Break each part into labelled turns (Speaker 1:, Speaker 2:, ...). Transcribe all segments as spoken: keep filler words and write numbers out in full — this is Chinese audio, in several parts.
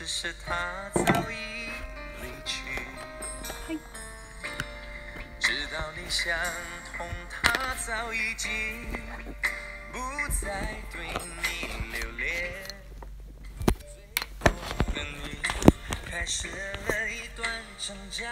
Speaker 1: 只是他早已离去。直到你想通，他早已经不再对你留恋。跟你开始了一段挣扎，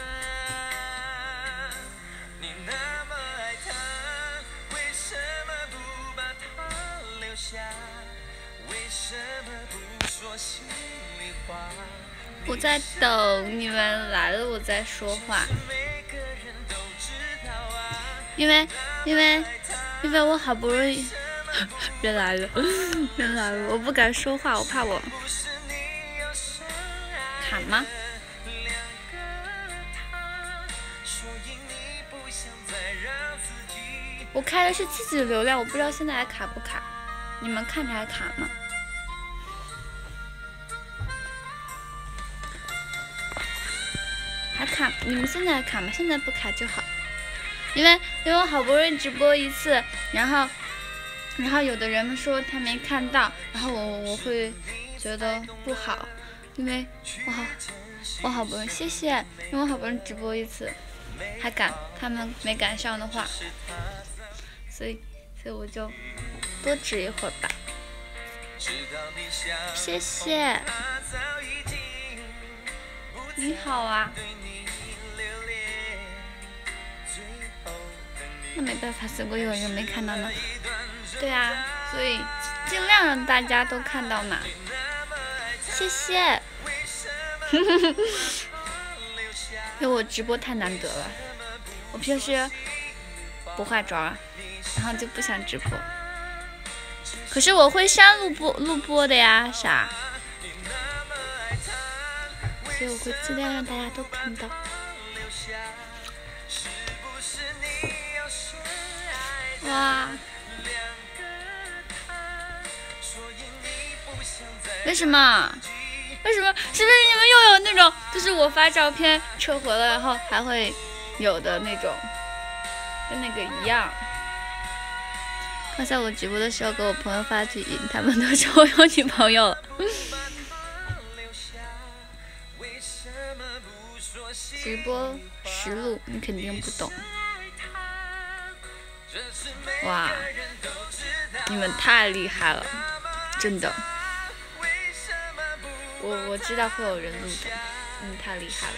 Speaker 1: 你那么爱他，为什么不把他留下？为什么不说心里话？
Speaker 2: 我在等你们来了，我再说话。因为，因为，因为我好不容易人来了，人来了，我不敢说话，我怕我卡吗？我开的是自己的流量，我不知道现在还卡不卡，你们看着还卡吗？还卡？你们现在还卡吗？现在不卡就好。因为因为我好不容易直播一次，然后然后有的人说他没看到，然后我我会觉得不好，因为我好我好不容易谢谢，因为我好不容易直播一次，还赶他们没赶上的话，所以所以我就多指一会儿吧。谢谢，你好啊。那没办法，如果有人没看到呢？对啊，所以尽量让大家都看到嘛。谢谢。因为我直播太难得了，我平时不化妆，然后就不想直播。可是我会删录播录播的呀，傻。所以我会尽量让大家都看到。哇！为什么？为什么？是不是你们又有那种，就是我发照片撤回了，然后还会有的那种，跟那个一样？刚才我直播的时候给我朋友发语音，他们都说我有女朋友了。直播实录你肯定不懂。哇，你们太厉害了，真的。我我知道会有人录的，你们太厉害了。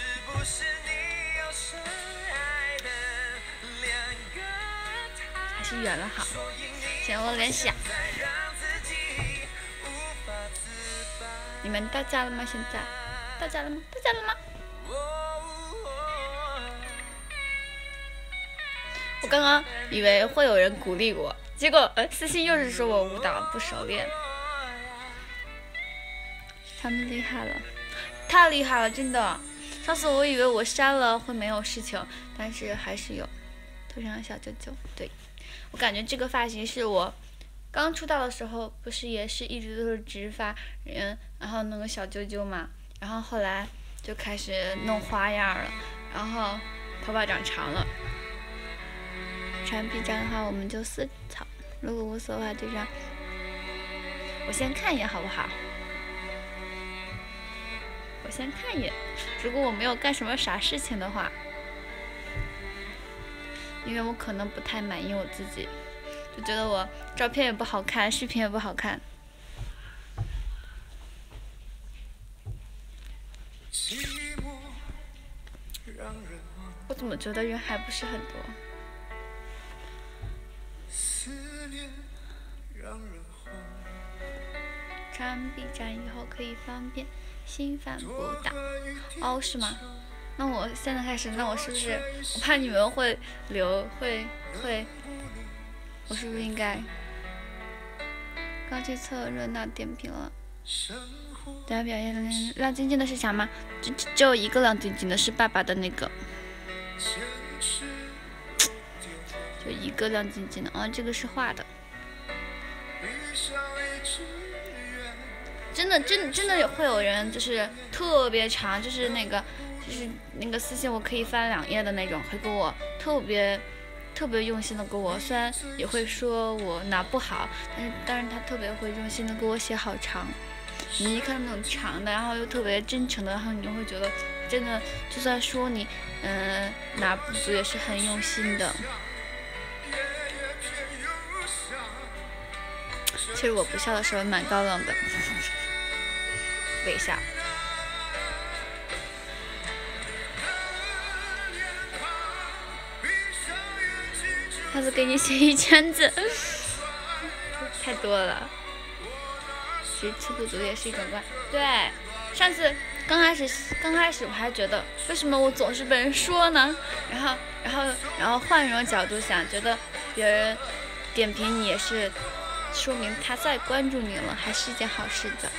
Speaker 2: 还是远了好，行，我联系啊。你们到家了吗？现在到家了吗？到家了吗？我刚刚以为会有人鼓励我，结果呃私信又是说我舞蹈不熟练。他们厉害了，太厉害了，真的。上次我以为我删了会没有事情，但是还是有。头上小舅舅，对，我感觉这个发型是我刚出道的时候，不是也是一直都是直发，嗯，然后弄个小舅舅嘛，然后后来就开始弄花样了，然后头发长长了。传 B 站的话，我们就私草。如果无所谓的话，就让我先看一眼，好不好？我先看一眼。如果我没有干什么傻事情的话，因为我可能不太满意我自己，就觉得我照片也不好看，视频也不好看。我怎么觉得人还不是很多？穿 B 站以后可以方便新番补档哦，是吗？那我现在开始，那我是不是我怕你们会留会会，我是不是应该刚去凑热闹点评了？大家表演亮晶晶的是啥吗？只只有一个亮晶晶的，是爸爸的那个，就一个亮晶晶的。哦，这个是画的。真的，真真的会有人就是特别长，就是那个，就是那个私信我可以翻两页的那种，会给我特别特别用心的给我，虽然也会说我拿不好，但是但是他特别会用心的给我写好长， 你一看那种长的，然后又特别真诚的，然后你就会觉得真的，就算说你嗯、呃、哪不足，也是很用心的。其实我不笑的时候蛮高冷的，微笑。下次给你写一千字，太多了。其实吃不足也是一种关。对，上次刚开始刚开始我还觉得，为什么我总是被人说呢？然后然后然后换一种角度想，觉得别人点评你也是说明他在关注你了，还是一件好事的。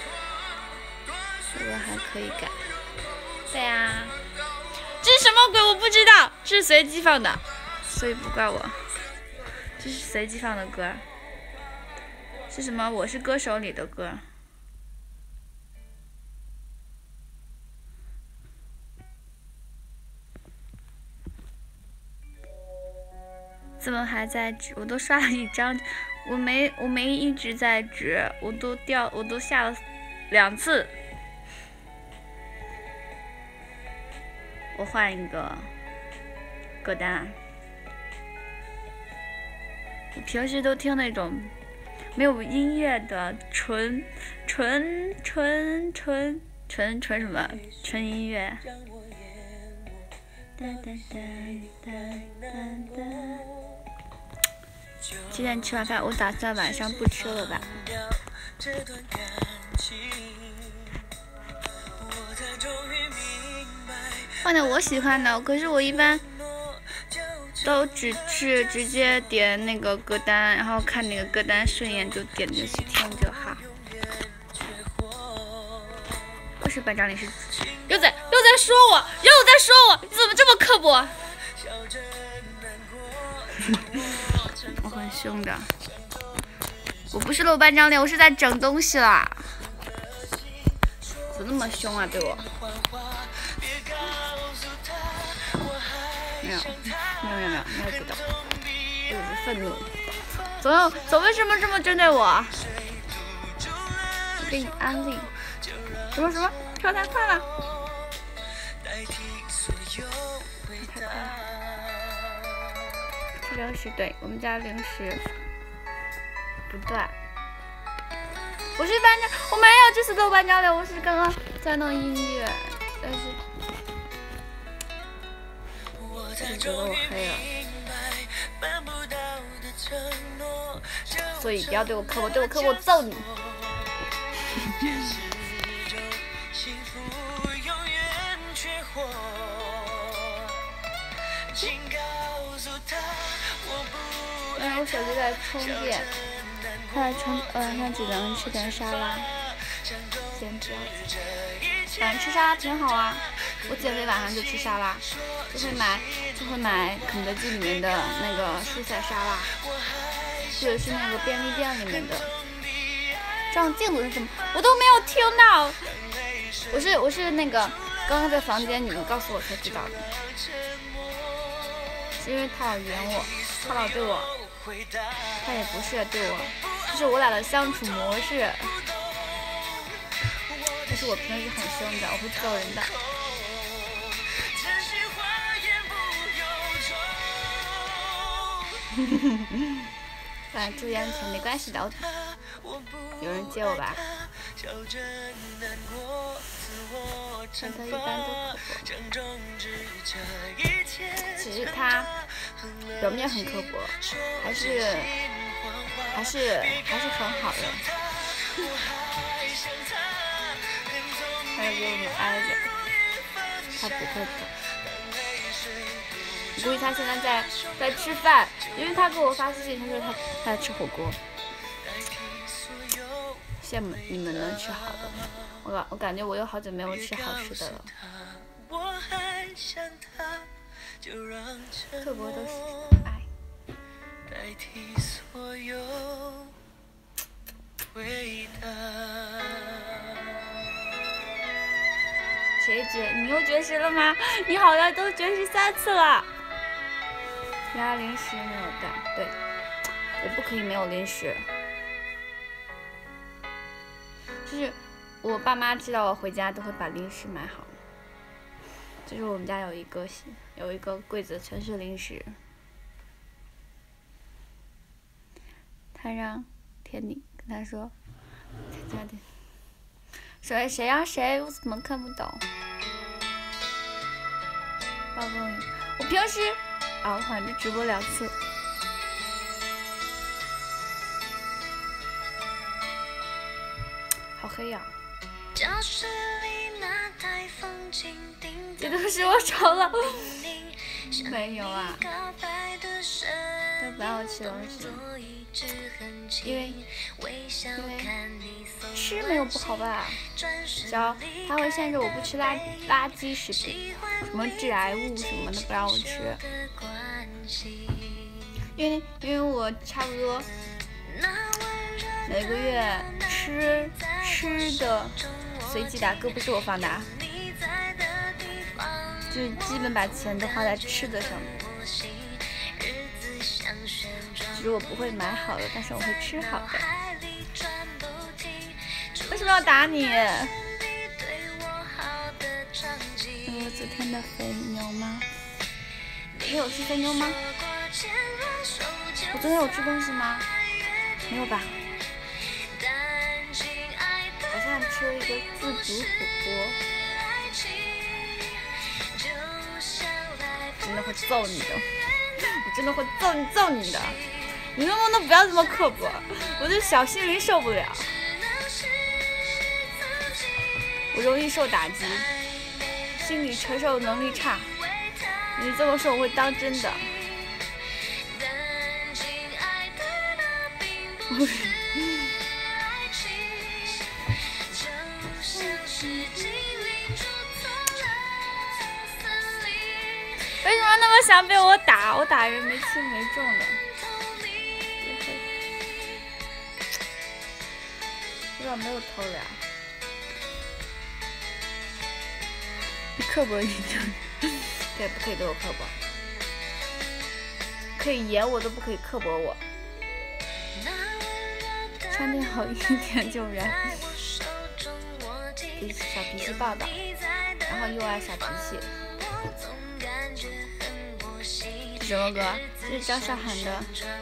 Speaker 2: 我还可以改。对呀，这是什么鬼？我不知道，这是随机放的。所以不怪我，这是随机放的歌，是什么？我是歌手里的歌。怎么还在指？我都刷了一张，我没我没一直在指，我都掉我都下了两次。我换一个歌单。我平时都听那种没有音乐的纯纯纯纯纯纯什么纯音乐。几点吃完饭？我打算晚上不吃了吧。换点我喜欢的，可是我一般都只是直接点那个歌单，然后看那个歌单顺眼就点进去听就好。不是班长，你是又在又在说我，又在说我，你怎么这么刻薄？我很凶的，我不是露半张脸，我是在整东西啦。怎么那么凶啊？对我？没有，没有，没有，没有，没有知道，我只是愤怒。总有，总为什么这么针对我？我给你安利。什么什么？跳太快了！太快了！吃零食，对我们家零食不断。我是班长，我没有，这次露班长脸，我是刚刚在弄音乐，但是。你觉得我黑了，所以不要对我刻薄，对我刻薄我揍你。因为我手机在充电，它在充，呃，那只能吃点沙拉，先这样子。晚上吃沙拉挺好啊，我减肥晚上就吃沙拉，就会买就会买肯德基里面的那个蔬菜沙拉，或者是那个便利店里面的。照镜子是什么？我都没有听到。我是我是那个刚刚在房间你们告诉我才知道的，是因为他老圆我，他老对我，他也不是对我，这是我俩的相处模式。但是我平时很凶的，我会揍人的。反正住院钱没关系的，有人接我吧。但他一般都刻薄。其实他表面很刻薄，还是还是还是很好的。他就给我们挨着，他不会走。估计他现在在在吃饭，因为他给我发私信，他说他他在吃火锅。羡慕你们能吃好的，我感我感觉我有好久没有吃好吃的了。刻薄都是爱。谁绝？你又绝食了吗？你好像都绝食三次了。其他零食没有带，对，我不可以没有零食。 就是我爸妈知道我回家都会把零食买好，就是我们家有一个有一个柜子全是零食。他让天宁跟他说，他家的谁谁让谁，我怎么看不懂？暴风雨，我平时啊，我好像就直播两次。好黑呀！这都是我丑了，没有啊，都不让我吃东西，因为因为吃没有不好吧？只要他会限制我不吃垃垃圾食品，什么致癌物什么的不让我吃，因为因为我差不多每个月吃吃的随机打歌不是我放的，就是基本把钱都花在吃的上面。只是我不会买好的，但是我会吃好的。为什么要打你？你有昨天的肥牛吗？你有吃肥牛吗？我昨天有吃东西吗？没有吧？好像吃了一个自助火锅。真的会揍你的，我真的会揍你揍你的！你能不能不要这么刻薄？我的小心灵受不了，我容易受打击，心理承受能力差。你这么说我会当真的。为什么那么想被我打？我打人没轻没重的。我咋没有偷了呀？你刻薄一点，对，不可以对我刻薄。可以演我都不可以刻薄我。穿点好一点就人。脾气小脾气暴躁，然后又爱耍脾气。什么歌？这是张韶涵的。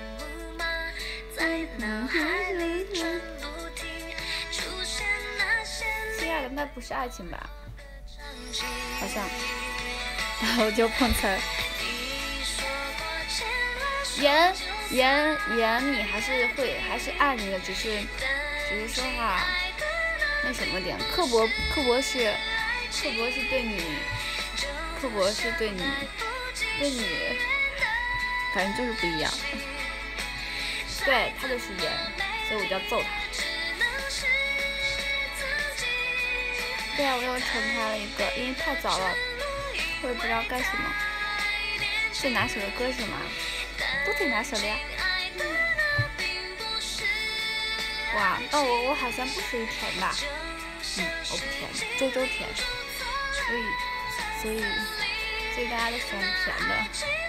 Speaker 2: 亲爱的，那不是爱情吧？好像。然后就碰瓷儿。严严严，你还是会还是爱你的，只是只是说话那什么点，刻薄刻薄是刻薄是对你，刻薄是对你对你。反正就是不一样，对他就是严，所以我就要揍他。对啊，我又惩罚了一个，因为太早了，我也不知道干什么。最拿手的歌是什么？都挺拿手的呀。哇，那我我好像不属于甜吧？嗯，我不甜，周周甜，所以所以所以大家都喜欢甜的。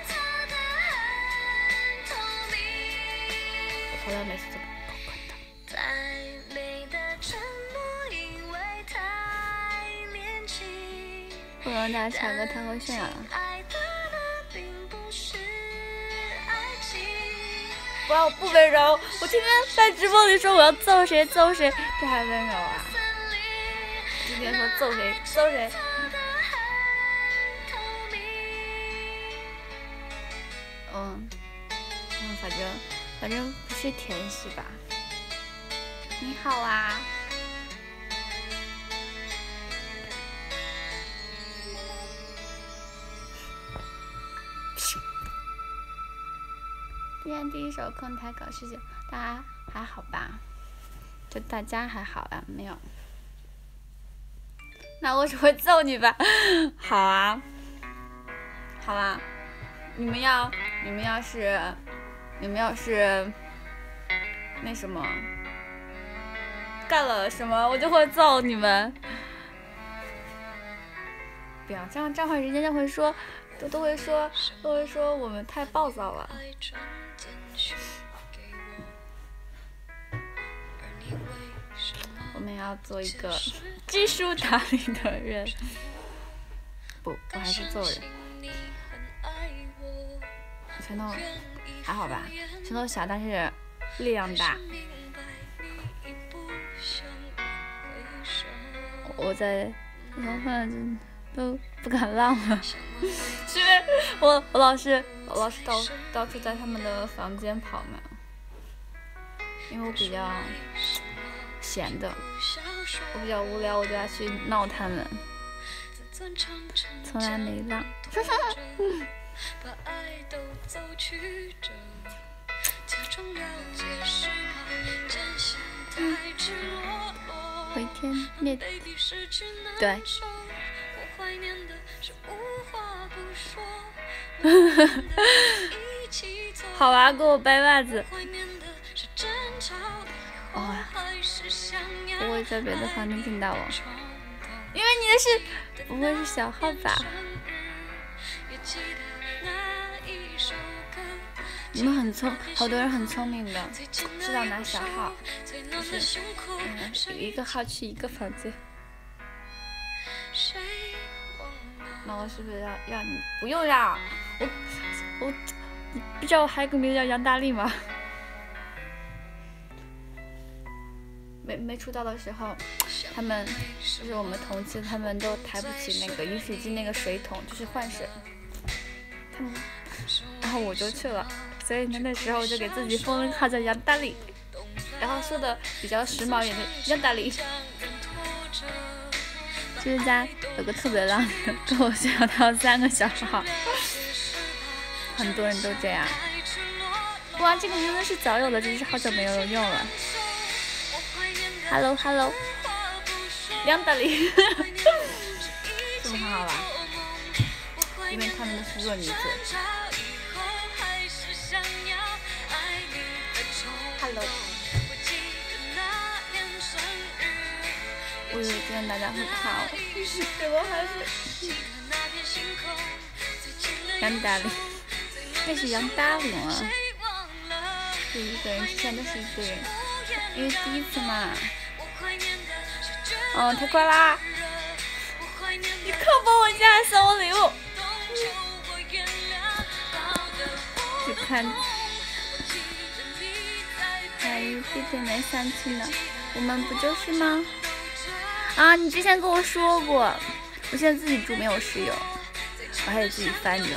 Speaker 2: 我头每次都扣扣的。不能大家唱歌太会炫耀了。不要不温柔，我天天在直播里说我要揍谁揍谁，这还温柔啊？今天说揍谁揍谁。嗯嗯，反正反正不是甜系吧。你好啊。今天第一首空台搞事情，大家还好吧？就大家还好吧？没有？那我只会揍你吧？好啊，好啊，你们要你们要是你们要是那什么干了什么，我就会揍你们。不要这样，这样会人家就会说，都都会说都会说我们太暴躁了。我们要做一个知书达理的人。不，我还是做人。拳头还好吧，拳头小，但是力量大。我在然后都不敢浪了，是因为我我老是我老是到到处在他们的房间跑嘛，因为我比较闲的，我比较无聊，我就要去闹他们，从来没浪。回天灭地，对。好啊，给我掰袜子。哦，不会在别的房间听到我，因为你的是不会是小号吧？你们很聪，好多人很聪明的，知道拿小号，就是嗯，一个号去一个房间。那我是不是要让你不用让我我你不知道我还有个名字叫杨大力吗？没没出道的时候，他们就是我们同期，他们都抬不起那个饮水机那个水桶，就是换水。他们，然后我就去了。所以呢，那时候我就给自己封了个号叫杨大力，然后说的比较时髦一点的杨大力。就是家有个特别浪的，跟我学校他有三个小号，很多人都这样。哇，这个名字是早有的，只是好久没有人用了。Hello Hello， 杨大力，是不是很好玩？因为他们都是弱女子。Hello， 我以为今天大家会怕我，结果还是杨大力，那是杨大力吗？是一个人，之前都是一个人，因为第一次嘛。哦，太快啦！你可帮我家送我礼物。就看。还有弟弟没上去呢，我们不就是吗？啊，你之前跟我说过，我现在自己住没有室友，我还得自己翻着。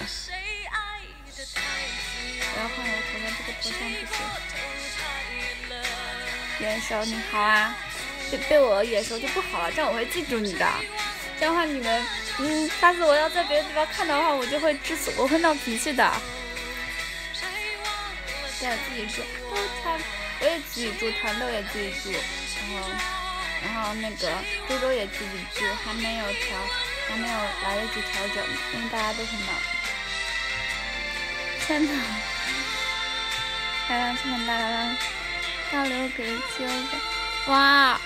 Speaker 2: 我要换我头像，这个头像不行。眼熟你好啊，被被我眼熟就不好了，这样我会记住你的。这样的话你们，嗯，下次我要在别的地方看到的话，我就会知死，我会闹脾气的。现在自己住，都差。我也自己住，团豆也自己住，然后，然后那个周周也自己住，还没有调，还没有来得及调整，因为大家都很忙。天哪！来让这么大来让倒流给揪的，哇！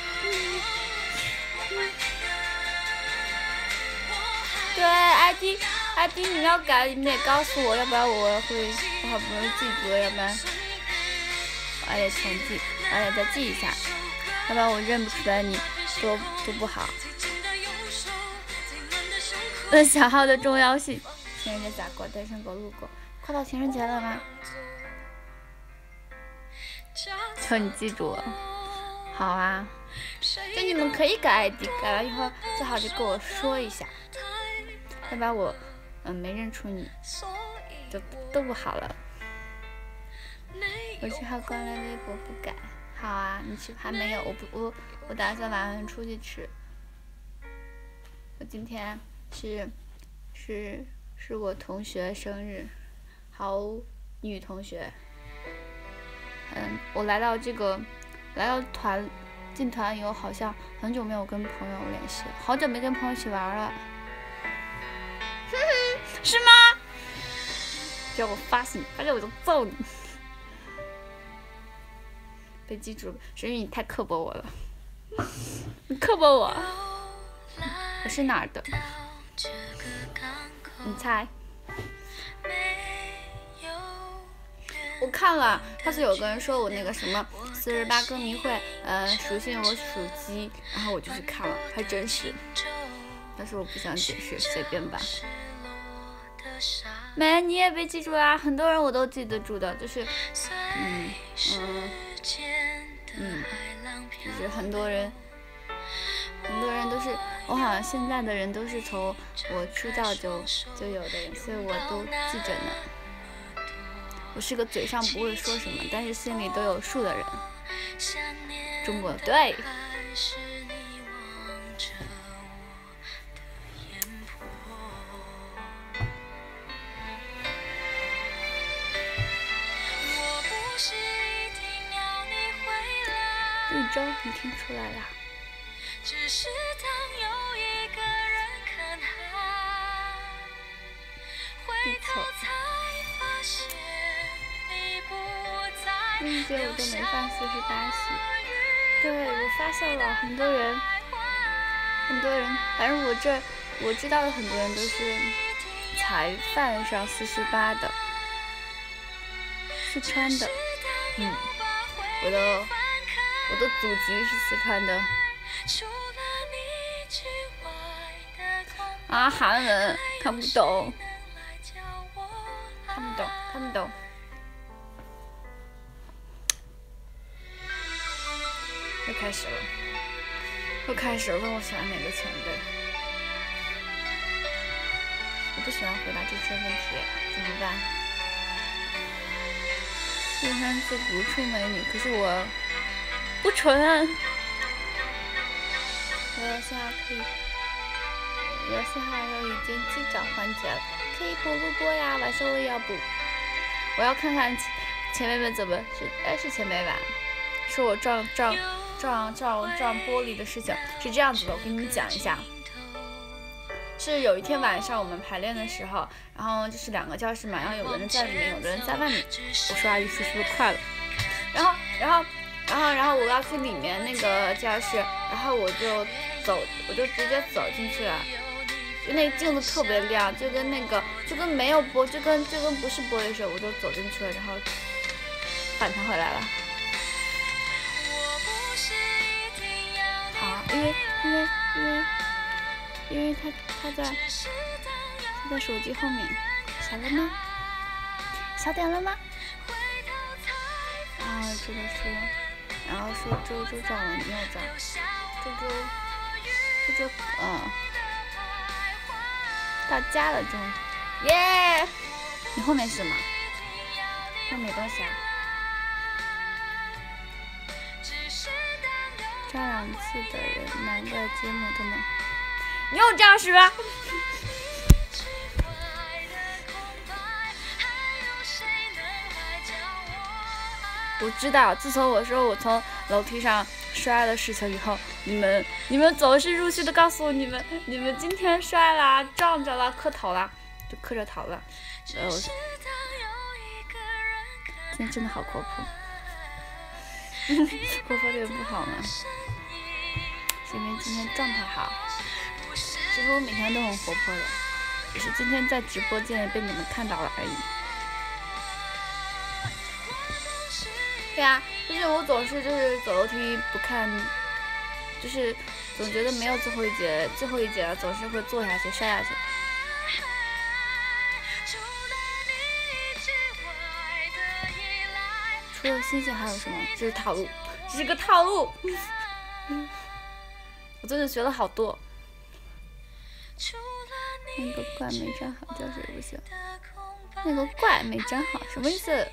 Speaker 2: 对 ，I D I D 你要改，你得告诉我，要不然我会我好不容易记住了，要不然。我得重记，我得再记一下，要不然我认不出来你多多不好。问小号的重要性，情人节咋过？单身狗路过，快到情人节了吗？求你记住我，好啊。就你们可以改 I D， 改完以后最好就跟我说一下，要不然我嗯没认出你，就都不好了。我去号关了微博不改，好啊，你去还没有？我不我我打算晚上出去吃。我今天是是是我同学生日，好女同学。嗯，我来到这个来到团进团以后，好像很久没有跟朋友联系了，好久没跟朋友一起玩了。哼哼，是吗？只要我发现你，发现我就揍你。被记住了，是因为你太刻薄我了。你刻薄我，我是哪儿的？你猜？ 我看了，上次有个人说我那个什么四十八歌迷会，呃，属性我属鸡，然后我就去看了，还真是。但是我不想解释，随便吧。没，你也被记住啦，很多人我都记得住的，就是，嗯嗯嗯，就是很多人，很多人都是，我好像现在的人都是从我出道就就有的人，所以我都记着呢。我是个嘴上不会说什么，但是心里都有数的人。中国对。绿洲，你听出来了？只是当有一个人看海，回头才发现你不在。那节我都没放四十八系，对，我发现了很多人，很多人，反正我这我知道的很多人都是才犯上四十八的，四川的，嗯，我的。我的祖籍是四川的。啊，韩文看不懂，看不懂，看不懂。又开始了，又开始了。问我喜欢哪个前辈？我不喜欢回答这些问题，怎么办？喜欢自古出美女，可是我。不纯，我现在可以，游戏号又已经机长环节了，可以补录播呀，晚上我也要补。我要看看前辈们怎么是，哎是前辈吧？说我撞撞撞撞撞玻璃的事情是这样子的，我给你们讲一下。是有一天晚上我们排练的时候，然后就是两个教室嘛，然后有的人在里面，有的人在外面。我说阿姨说是不是快了？然后然后。然后，然后我要去里面那个教室，然后我就走，我就直接走进去了。就那镜子特别亮，就跟那个，就跟没有玻，就跟就跟不是玻璃似的，我就走进去了，然后反弹回来了。好，因为因为因为因为他他在他在手机后面，小了吗？小点了吗？啊，知道知道。然后说周周撞了，你要撞，周周周周，嗯，到家了终于，耶！你后面是吗？后面没东西啊。这两次的人，难怪节目都能，你又这样是吧？我知道，自从我说我从楼梯上摔了事情以后，你们你们总是入戏的告诉我你们你们今天摔了，撞着了，磕头了，就磕着头了。呃，我今天真的好活泼，活泼点不好吗？是因为今天状态好。其实我每天都很活泼的，只是今天在直播间被你们看到了而已。对啊，就是我总是就是走楼梯不看，就是总觉得没有最后一节，最后一节了，总是会坐下去摔下去。除了星星还有什么？这是套路，这是个套路。我真的学了好多。那个怪没粘好，叫谁不行？那个怪没粘好，什么意思？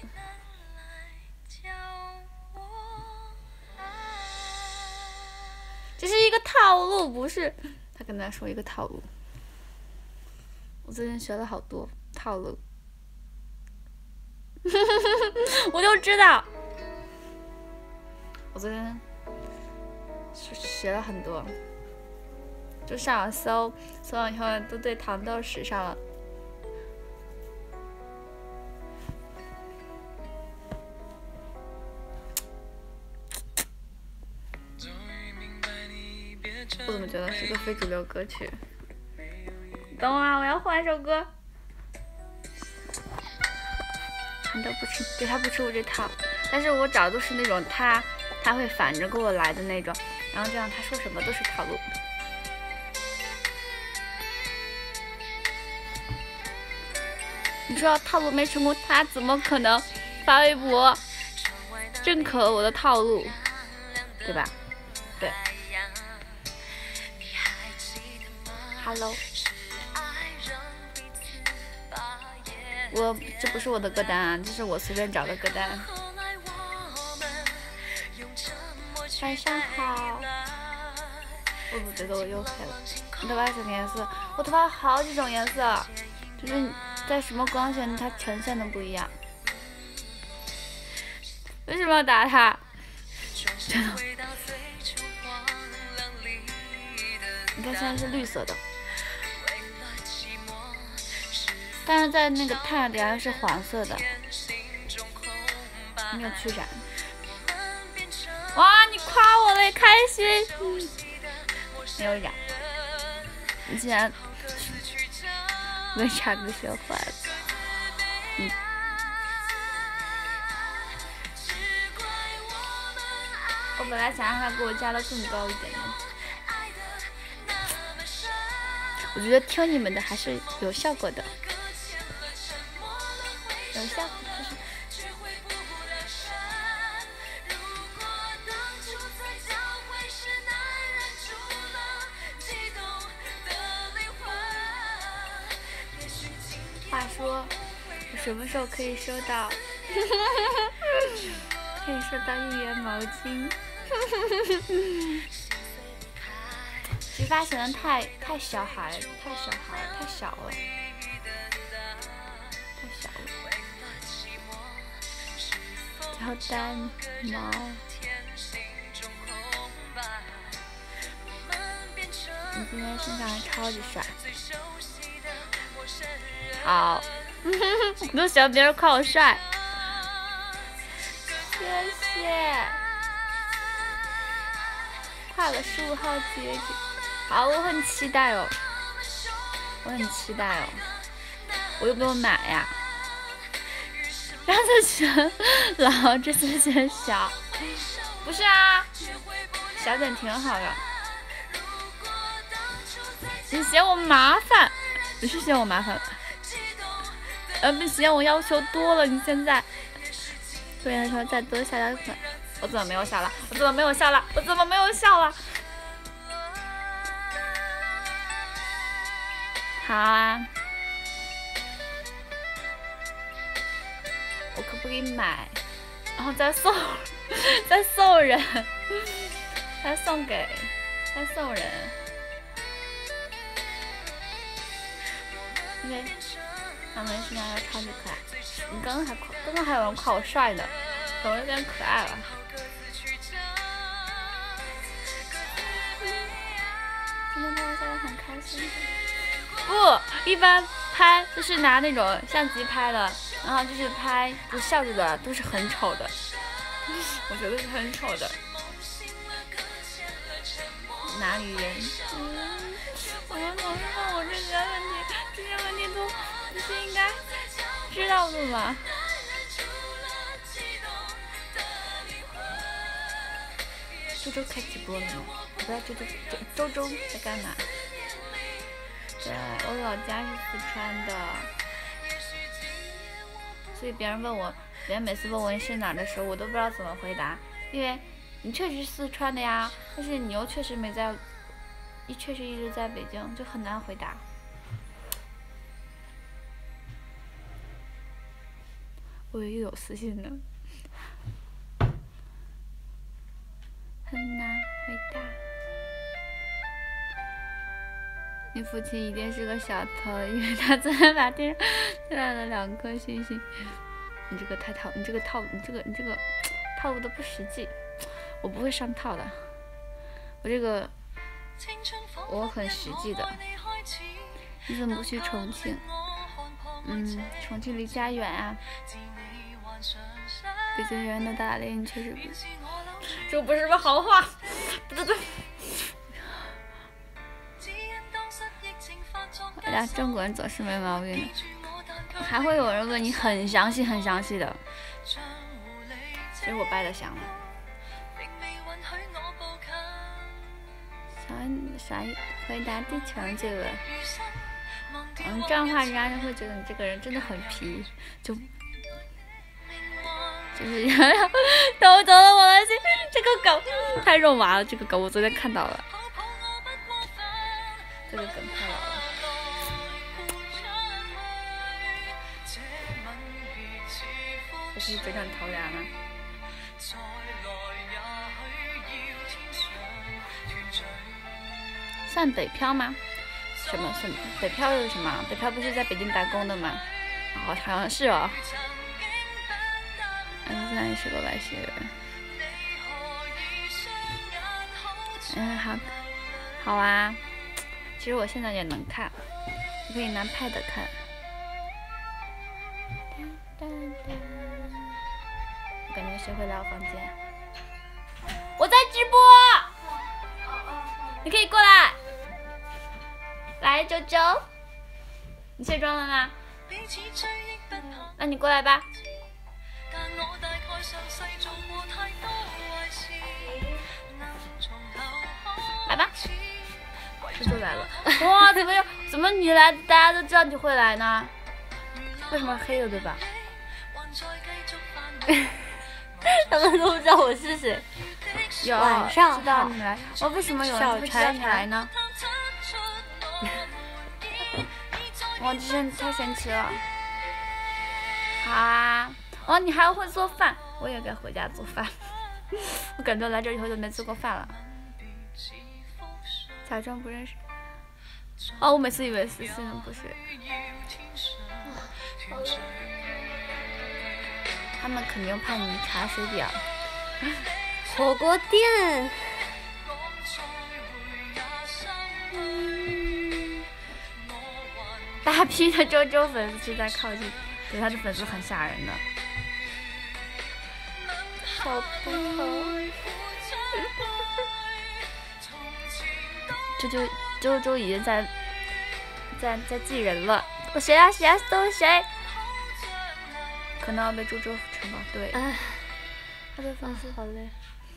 Speaker 2: 这是一个套路，不是他跟他说一个套路。我最近学了好多套路，我就知道，我最近学了很多，就上网搜，搜完以后都对糖豆使上了。我怎么觉得是个非主流歌曲？等我啊，我要换一首歌。 你都不吃，对他不吃我这套，但是我找的都是那种他他会反着给我来的那种，然后这样他说什么都是套路。你说套路没成功，他怎么可能发微博认可我的套路，对吧？对。Hello， 我这不是我的歌单啊，这是我随便找的歌单。晚上好。我不觉得我又黑了。你头发什么颜色？我头发好几种颜色，就是在什么光线它呈现的不一样。为什么要打他？真的。你看现在是绿色的，但是在那个太阳底下是黄色的，没有去染。哇，你夸我嘞，开心。嗯，没有染。你竟然为啥给学坏了？嗯。我本来想让他给我加的更高一点的。我觉得听你们的还是有效果的，有效果就是。话说，我什么时候可以收到？可以收到一元毛巾。洗发显得太太小孩，太小孩，太小了，太小了。乔丹毛，你今天身上还超级帅。好，我都喜欢别人夸我帅。谢谢。跨了十五号截止。好，我很期待哦，我很期待哦，我又没有买呀。上次选老，这次选小，不是啊，小点挺好的。你嫌我麻烦，你是嫌我麻烦，呃，不嫌我要求多了。你现在对他说再多下点粉，我怎么没有笑了？我怎么没有笑了？我怎么没有笑了？好啊，我可不可以买，然后再送，再送人，再送给，再送人。因为他们身上要超级可爱。你刚刚还夸，刚刚还有人夸我帅的，怎么有点可爱了？今天拍照下来很开心。不，一般拍就是拿那种相机拍的，然后就是拍就笑着的，都是很丑的，我觉得是很丑的。哪里人？嗯，我们同事问我这些问题，这些问题都不是应该知道的吗？周周开直播了吗？我不知道周周周周在干嘛。对，我老家是四川的，所以别人问我，别人每次问我你是哪的时候，我都不知道怎么回答，因为你确实是四川的呀，但是你又确实没在，你确实一直在北京，就很难回答。我以为又有私信呢，很难回答。你父亲一定是个小偷，因为他昨天把地上掉了两颗星星。你这个太套，你这个套，你这个你这个套路的不实际。我不会上套的，我这个我很实际的。你怎么不去重庆？嗯，重庆离家远啊。北京人的大连确实不，这不是什么好话。对对。哎呀，中国人总是没毛病的。 还会有人问你很详细很详细的，其实我掰的香了。啥啥回答地球人这个，嗯，这样的话人家就会觉得你这个人真的很皮，就就是等我走了我来信，这个梗太肉麻了，这个梗我昨天看到了，这个梗太老了。我可以整整头凉吗？算北漂吗？什么什么北漂是什么？北漂不是在北京打工的吗？哦，好像是哦。嗯，现在是个外星人。嗯，好，好啊。其实我现在也能看，我可以拿 pad 看。我感觉谁会来我房间？我在直播，你可以过来。来，周周，你卸妆了吗？那你过来吧。来吧，周周来了。哇，怎么有？怎么你来，大家都知道你会来呢？为什么黑了对吧？
Speaker 3: 他们都不知道我是谁。
Speaker 2: 有
Speaker 3: 晚上
Speaker 2: 知道你来，我、哦、为什么有人会知道你来呢？哇，真太神奇了！好啊，哦，你还会做饭，我也该回家做饭。我感觉来这以后就没做过饭了。假装不认识。哦，我每次以为是，现在不是。他们肯定怕你查水表。
Speaker 3: 火锅店。
Speaker 2: 大批的周周粉丝在靠近，对他的粉丝很吓人的。
Speaker 3: 好不好？
Speaker 2: 周周周周已经在在在记人了。我谁啊谁啊都是谁？可能要被周周承包。对。
Speaker 3: 哎，
Speaker 2: 他的粉丝
Speaker 3: 好累。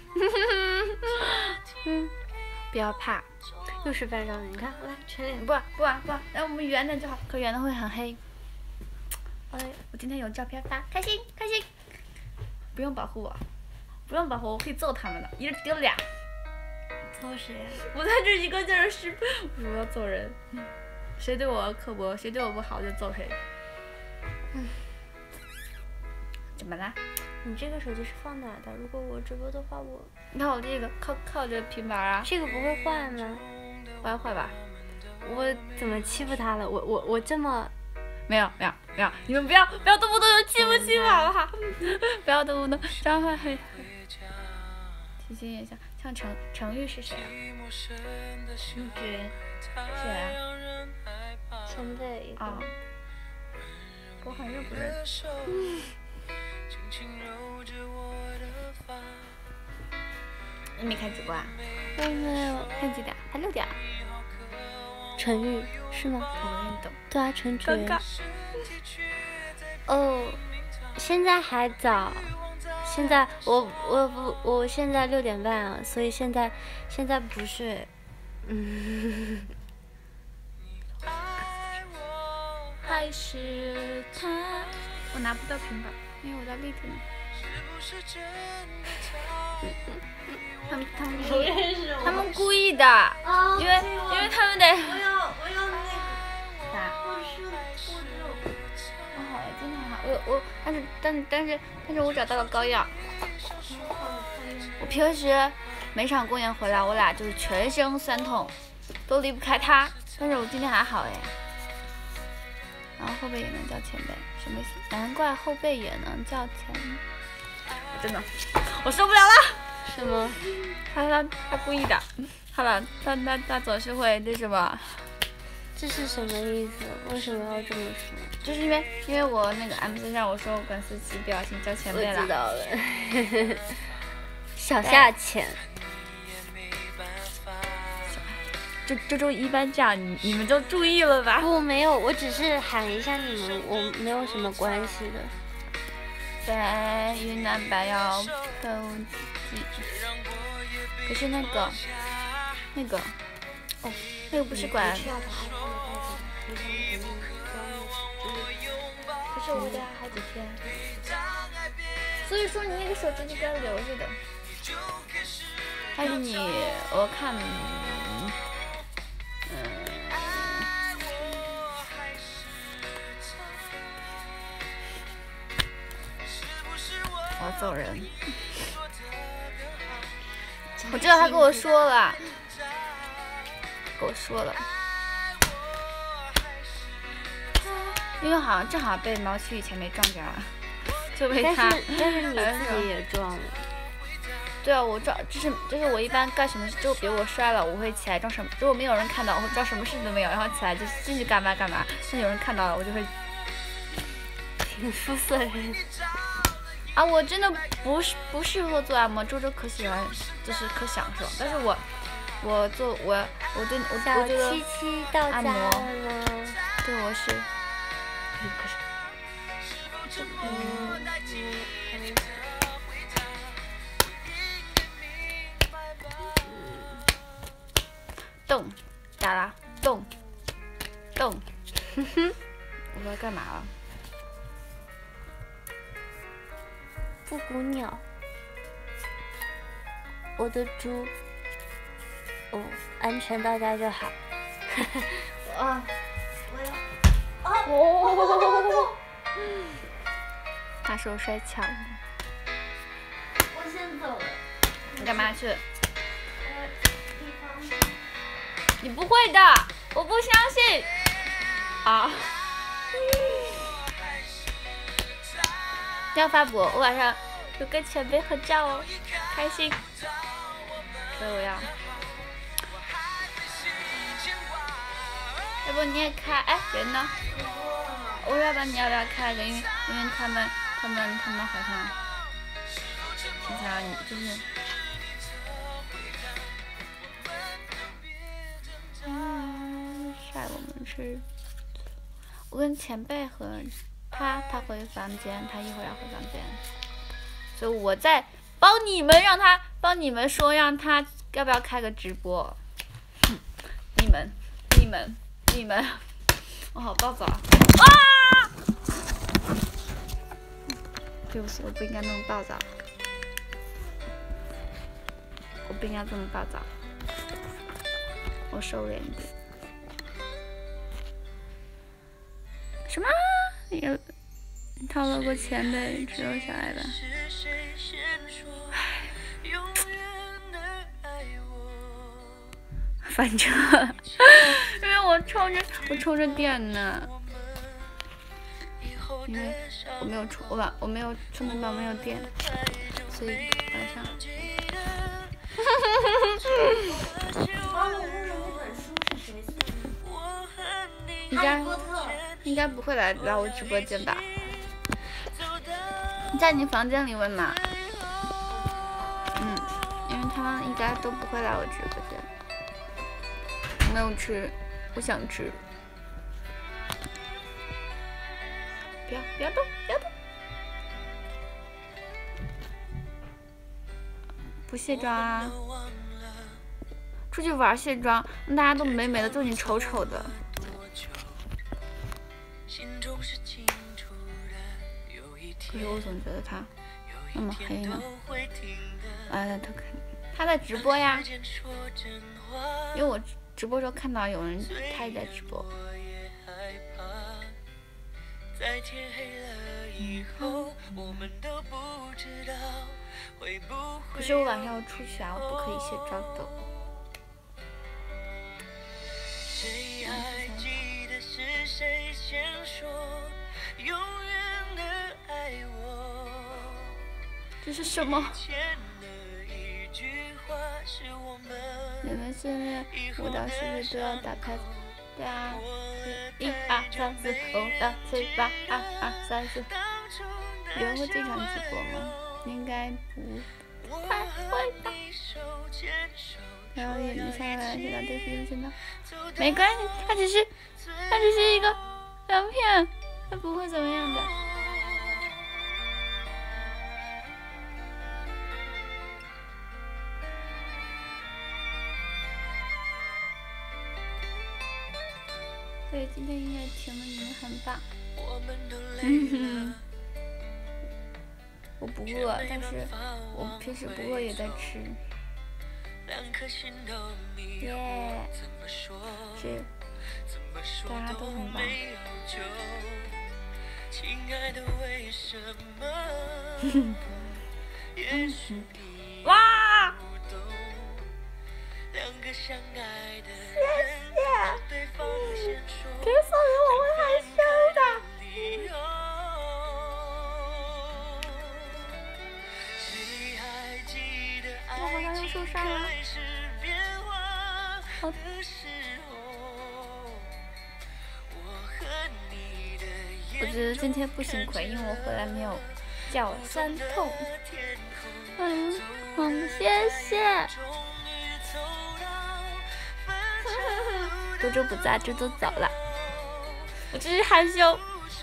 Speaker 2: 嗯，不要怕。
Speaker 3: 又是半张脸，你看，来全脸。
Speaker 2: 不不不，来我们圆的就好，可圆的会很黑。哎，我今天有照片发，开心开心。不用保护我，不用保护我，我可以揍他们的，一人丢俩。
Speaker 3: 揍谁呀？
Speaker 2: 我在这一个劲儿是，我要揍人。谁对我刻薄，谁对我不好就揍谁。嗯。怎么啦？
Speaker 3: 你这个手机是放哪的？如果我直播的话，我
Speaker 2: 你看我这个靠靠着平板啊。
Speaker 3: 这个不会坏吗？
Speaker 2: 坏坏吧？
Speaker 3: 我怎么欺负他了？我我我这么
Speaker 2: 没有没有没有，你们不要不要动不动就欺负欺负好不好？不要动不动这样会很。提醒一下，像程程昱是谁啊？
Speaker 3: 陈觉。
Speaker 2: 谁啊？
Speaker 3: 现在一个。
Speaker 2: 哦。我好像不认识。嗯。你没看直播啊？
Speaker 3: 我没有。
Speaker 2: 看几点？还六点。
Speaker 3: 陈昱是吗？
Speaker 2: 我认懂。
Speaker 3: 对啊，陈觉。
Speaker 2: 尴尬。
Speaker 3: 哦，现在还早。现在我我不我现在六点半啊，所以现在现在不睡。嗯。
Speaker 2: 还是他，我拿不到平板，因为我在立着呢。他们他们故意，他们故意的，哦、因为因为他们得。
Speaker 3: 我要我要那个。
Speaker 2: 啥？
Speaker 3: 我是我
Speaker 2: 我好了，今天好，我我但是但是但是但是我找到了膏药。我平时每场公演回来，我俩就是全身酸痛，都离不开它。但是我今天还好哎。然后后背也能叫前辈，什么意思？难怪后背也能叫前辈。真的，我受不了了。
Speaker 3: 什么？
Speaker 2: 他他他故意的。好了，他他他总是会那什么。
Speaker 3: 这是什么意思？为什么要这么说？
Speaker 2: 就是因为因为我那个 M C 上我说我管思琪不小心叫前辈了。
Speaker 3: 我知道了。小夏浅。
Speaker 2: 周周周一般这样，你你们就注意了吧？
Speaker 3: 不，没有，我只是喊一下你们，我没有什么关系的。
Speaker 2: 在云南白药科技，可是那个那个哦，那个不是管。可是我家好几天，所以说你那个手机就该留着的。还是你，我看，嗯，我要走人。我知道他跟我说了，跟我说了。因为好像正好被毛奇雨前面撞着了，就被他。
Speaker 3: 但是但是你自己也撞了。
Speaker 2: 对啊，我撞，就是就是我一般干什么事，就比如我摔了，我会起来装什么，如果没有人看到，我会装什么事都没有，然后起来就继续干嘛干嘛。但有人看到了，我就会
Speaker 3: 挺肤色人。
Speaker 2: 啊，我真的不是不适合做按摩，周周可喜欢，就是可享受。但是我我做我我对我我觉得
Speaker 3: 七七到家了吗？
Speaker 2: 对，我是。可是。
Speaker 3: 嗯。
Speaker 2: 动，咋啦？动，动，哼哼，我要干嘛了？
Speaker 3: 布谷鸟，我的猪，哦，安全到家就好。啊，我要，啊，哦，
Speaker 2: 他手摔巧了。
Speaker 3: 我先走了。
Speaker 2: 你干嘛去？你不会的，我不相信。啊！要发博，我晚上有跟前辈合照哦，开心。所以我要，要不你也开？哎，人呢？我要不然你要不要开个？因为因为他们他们他们好像，想想你就是。嗯，晒我们吃。我跟前辈和他，他回房间，他一会儿要回房间，所以我在帮你们，让他帮你们说，让他要不要开个直播？你们，你们，你们，我好暴躁啊！啊！对不起，我不应该那么暴躁，我不应该这么暴躁。我收敛一点。什么？你你套了个前辈，只有小爱吧？翻车，因为我充着我充着电呢，因为我没有充，我把我没有充电宝没有电，所以晚上。应该应该不会来来我直播间吧？你在你房间里问嘛？嗯，因为他们应该都不会来我直播间。没有吃，我想吃。不要不要动，不要动！不卸妆啊！出去玩卸妆，大家都美美的，就你丑丑的。可是我总觉得他那么黑呢。哎，他肯他在直播呀，因为我直播时候看到有人他也在直播。可是我晚上要出去啊，我不可以卸妆的。谁还记得是谁先说永远的爱我？这是什么？你们现在舞蹈是不是都要打开？对啊，一二三四五六七八，二二三四。有人会经常直播吗？应该不太会吧。 然后眼睛下来，现在对皮肤真的没关系，它只是它只是一个两片，它不会怎么样的。所以今天音乐停了，你们很棒。嗯哼，我不饿，但是我平时不饿也在吃。耶，是，大家都很棒。嗯哼，哇！谢谢，别送给我会害羞的。我好像又受伤了。好。我觉得今天不幸亏，因为我回来没有脚酸痛。嗯，嗯，谢谢。猪猪不在，猪猪走了。我只是害羞。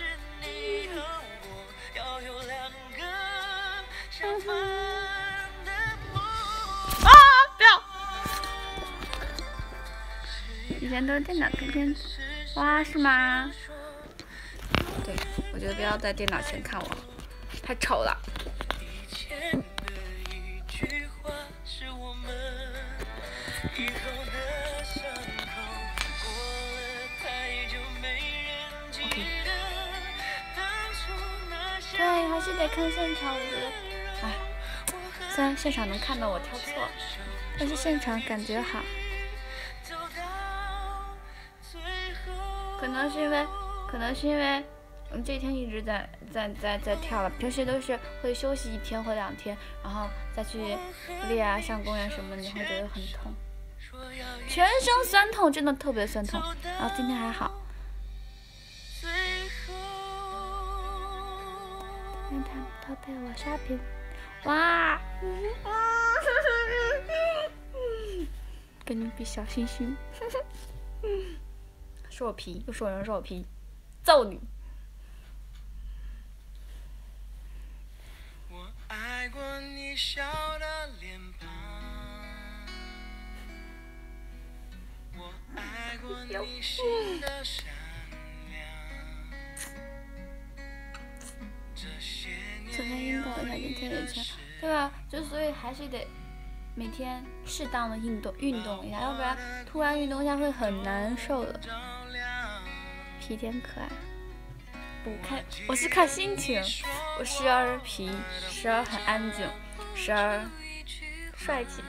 Speaker 2: 啊！不要！以前都是电脑看片子，哇，是吗？对，我觉得不要在电脑前看我，太丑了。对，还是得看现场。我觉得，哎，虽然现场能看到我跳错，但是现场感觉好。可能是因为，可能是因为，嗯，这一天一直在在在在跳了。平时都是会休息一天或两天，然后再去练啊、上公园什么，你会觉得很痛，全身酸痛，真的特别酸痛。然后今天还好。让他偷陪我刷屏，哇！跟你比小星星，说我皮，又说人说我皮，揍你！我爱过你笑的脸庞，我爱过你心的善良。昨天运动一下，今天也强，对吧？就所以还是得每天适当的运动运动一下，要不然突然运动一下会很难受的。皮真可爱，我看我是看心情，我时而皮，时而很安静，时而帅气。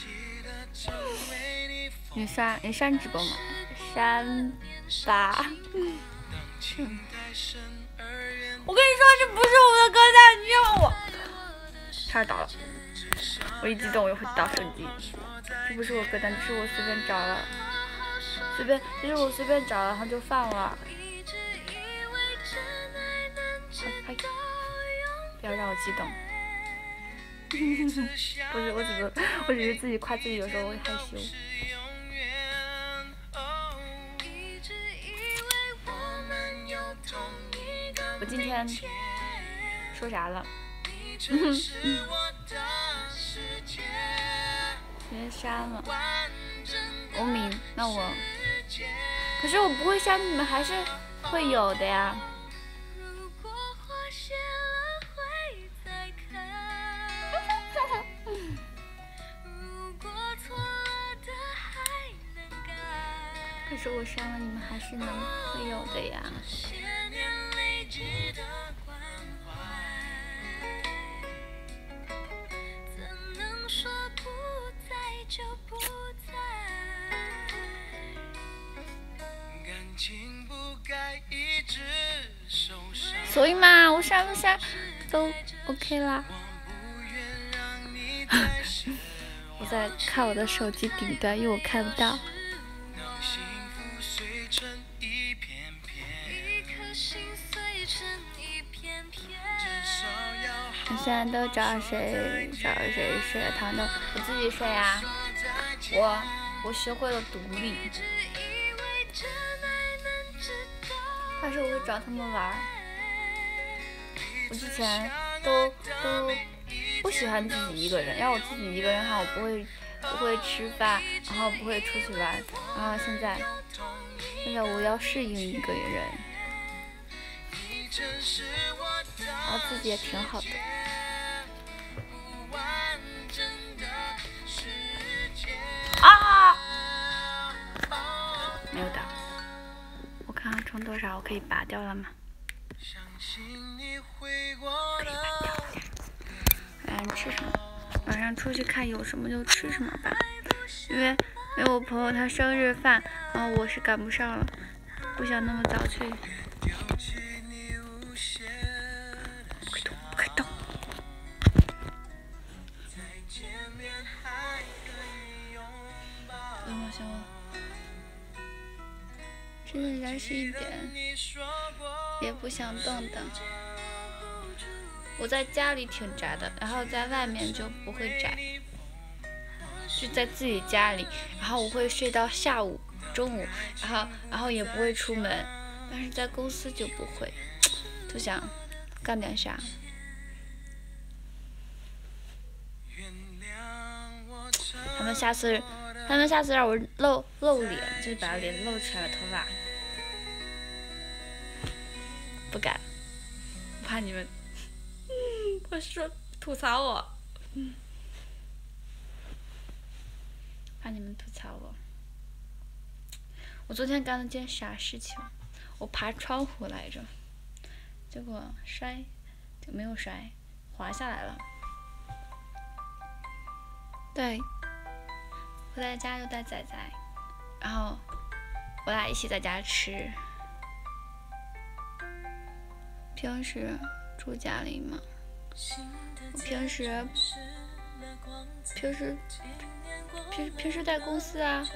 Speaker 2: 你删你删直播吗？删吧。嗯我跟你说，这不是我的歌单，你让我差点倒了。我一激动我就会倒手机。这不是我歌单，这是我随便找了，随便，这是我随便找了，然后就放了。哎，不要让我激动。不是，我只是，我只是自己夸自己，有时候会害羞。我今天说啥了？直接删了。无名，那我，可是我不会删，你们还是会有的呀。可是我删了，你们还是能会有的呀。所以嘛，我删不删都 OK 啦。我在看我的手机顶端，因为我看不到。你现在都找谁？找谁睡糖豆？我自己睡啊。 我我学会了独立，但是我会找他们玩儿。我之前都都不喜欢自己一个人，要我自己一个人的话，我不会不会吃饭，然后不会出去玩。然后现在现在我要适应一个人，然后自己也挺好的。啊！没有打。我看看充多少，我可以拔掉了吗？可以拔掉了。晚上吃什么？晚上出去看有什么就吃什么吧。因为因为我朋友他生日饭，然后我是赶不上了，不想那么早去。快动，快动！等我想我。真的燃是一点，也不想动的。我在家里挺宅的，然后在外面就不会宅，就在自己家里，然后我会睡到下午、中午，然后然后也不会出门，但是在公司就不会，就想干点啥。他们下次，他们下次让我露露脸，就把脸露出来了，头发。不敢，我怕你们，我说吐槽我，怕你们吐槽我。我昨天干了件傻事情，我爬窗户来着，结果摔，就没有摔，滑下来了。对，回来家就带仔仔，然后我俩一起在家吃。平时住家里嘛，我平时平时平平时在公司啊，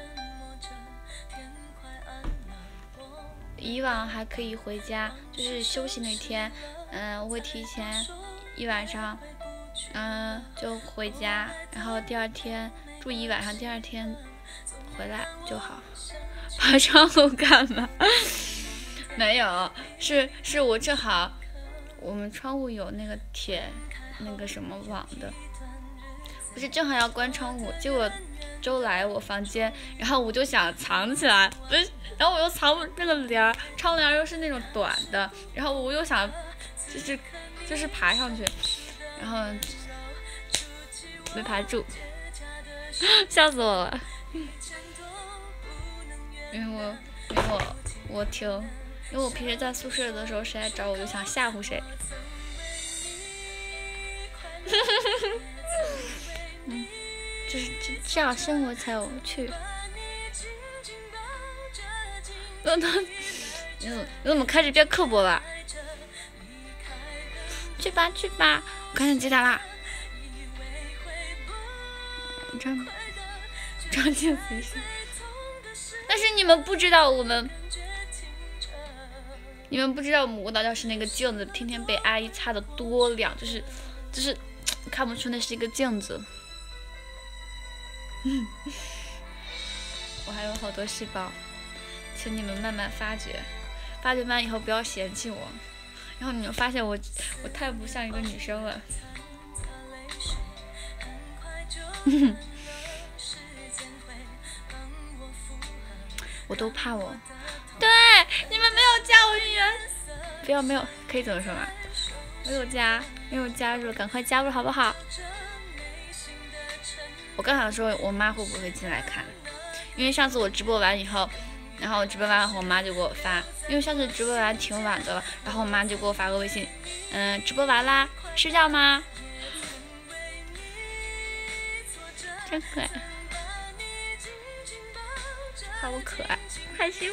Speaker 2: 以往还可以回家，就是休息那天，嗯，我会提前一晚上，嗯，就回家，然后第二天住一晚上，第二天回来就好。爬窗户干嘛？没有，是是我正好，我们窗户有那个铁那个什么网的，我是正好要关窗户，结果周来我房间，然后我就想藏起来，不是，然后我又藏不那个帘儿，窗帘又是那种短的，然后我又想就是就是爬上去，然后没爬住，笑死我了，因为我因为我我挺。因为我平时在宿舍的时候，谁来找我就想吓唬谁。嗯，就是这这样生活才有趣。那那，你怎么你怎么开始变刻薄了？去吧去吧，我赶紧接他啦。张张静没事，但是你们不知道我们。你们不知道我们舞蹈教室那个镜子天天被阿姨擦得多亮，就是就是看不出那是一个镜子。嗯，我还有好多细胞，请你们慢慢发掘，发掘完以后不要嫌弃我。然后你们发现我我太不像一个女生了。我都怕我。对，你们没有加我运营，不要没有，可以这么说吗？没有加，没有加入，赶快加入好不好？我刚想说我妈会不会进来看，因为上次我直播完以后，然后直播完后我妈就给我发，因为上次直播完挺晚的了，然后我妈就给我发个微信，嗯，直播完啦，睡觉吗？真可爱，好可爱，害羞。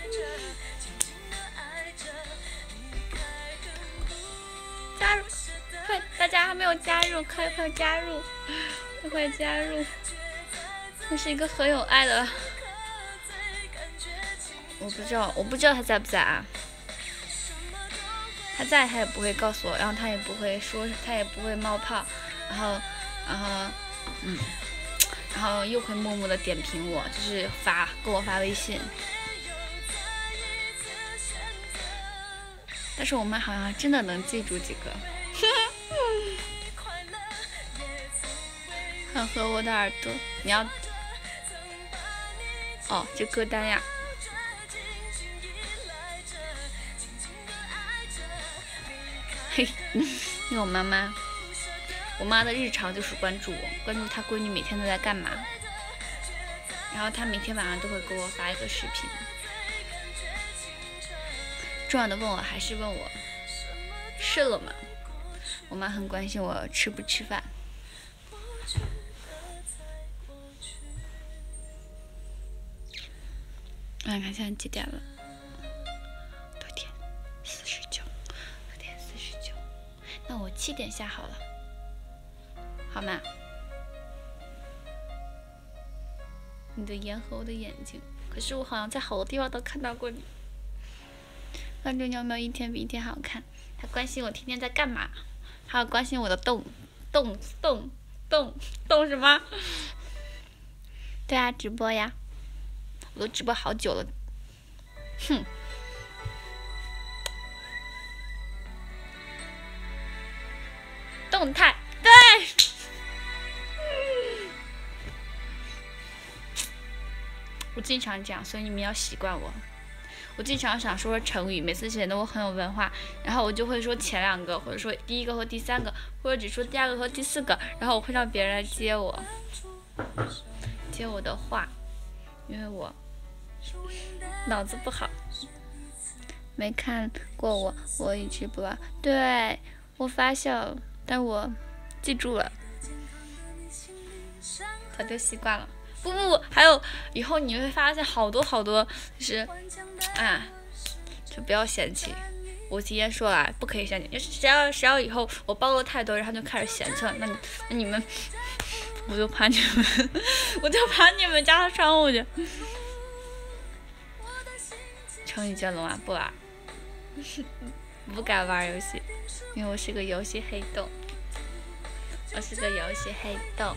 Speaker 2: 加入，快！大家还没有加入，快快加入，快快加入！他是一个很有爱的，我不知道，我不知道他在不在啊。他在，他也不会告诉我，然后他也不会说，他也不会冒泡，然后，然后，嗯， 然后又会默默的点评我，就是发给我发微信。但是我妈好像真的能记住几个。很合我的耳朵，你要哦，这歌单呀。嘿，因为我妈妈，我妈的日常就是关注我，关注她闺女每天都在干嘛，然后她每天晚上都会给我发一个视频。重要的问我还是问我吃了吗？我妈很关心我吃不吃饭。看看现在几点了？六点四十九，六点四十九。那我七点下好了，好吗？你的眼和我的眼睛，可是我好像在好多地方都看到过你。关注喵喵一天比一天好看，他关心我天天在干嘛，还有关心我的动动动动动什么？对啊，直播呀。我都直播好久了，哼！动态对，我经常这样，所以你们要习惯我。我经常想说成语，每次显得我很有文化，然后我就会说前两个，或者说第一个和第三个，或者只说第二个和第四个，然后我会让别人来接我，接我的话，因为我脑子不好，没看过我，我一直不忘。对，我发笑，但我记住了，早就习惯了。不不不，还有以后你会发现好多好多，就是啊，就不要嫌弃。我提前说了，不可以嫌弃，谁要谁要以后我包了太多，然后就开始嫌弃了，那你那你们，我就怕你们，我就怕你们家的窗户去。成语接龙啊，不玩，不敢玩游戏，因为我是个游戏黑洞，我是个游戏黑洞。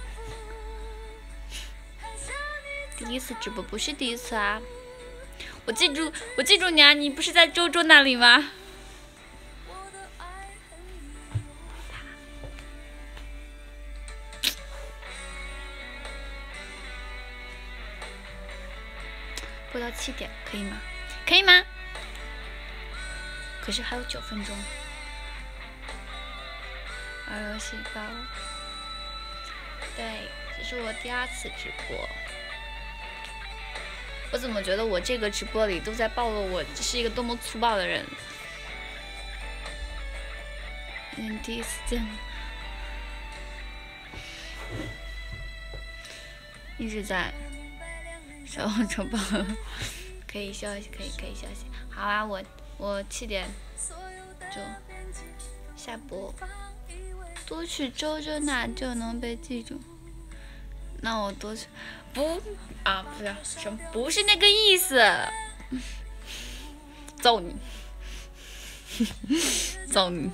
Speaker 2: 第一次直播不是第一次啊，我记住，我记住你啊，你不是在周周那里吗？播到七点可以吗？可以吗？可是还有九分钟。玩游戏包，对，这是我第二次直播。我怎么觉得我这个直播里都在暴露我是一个多么粗暴的人？嗯，第一次见，一直在小红抽爆，可以休息，可以可以休息。好啊，我我七点就下播。多去周周那就能被记住。那我多去不啊，不是什么，不是那个意思。揍你，揍你。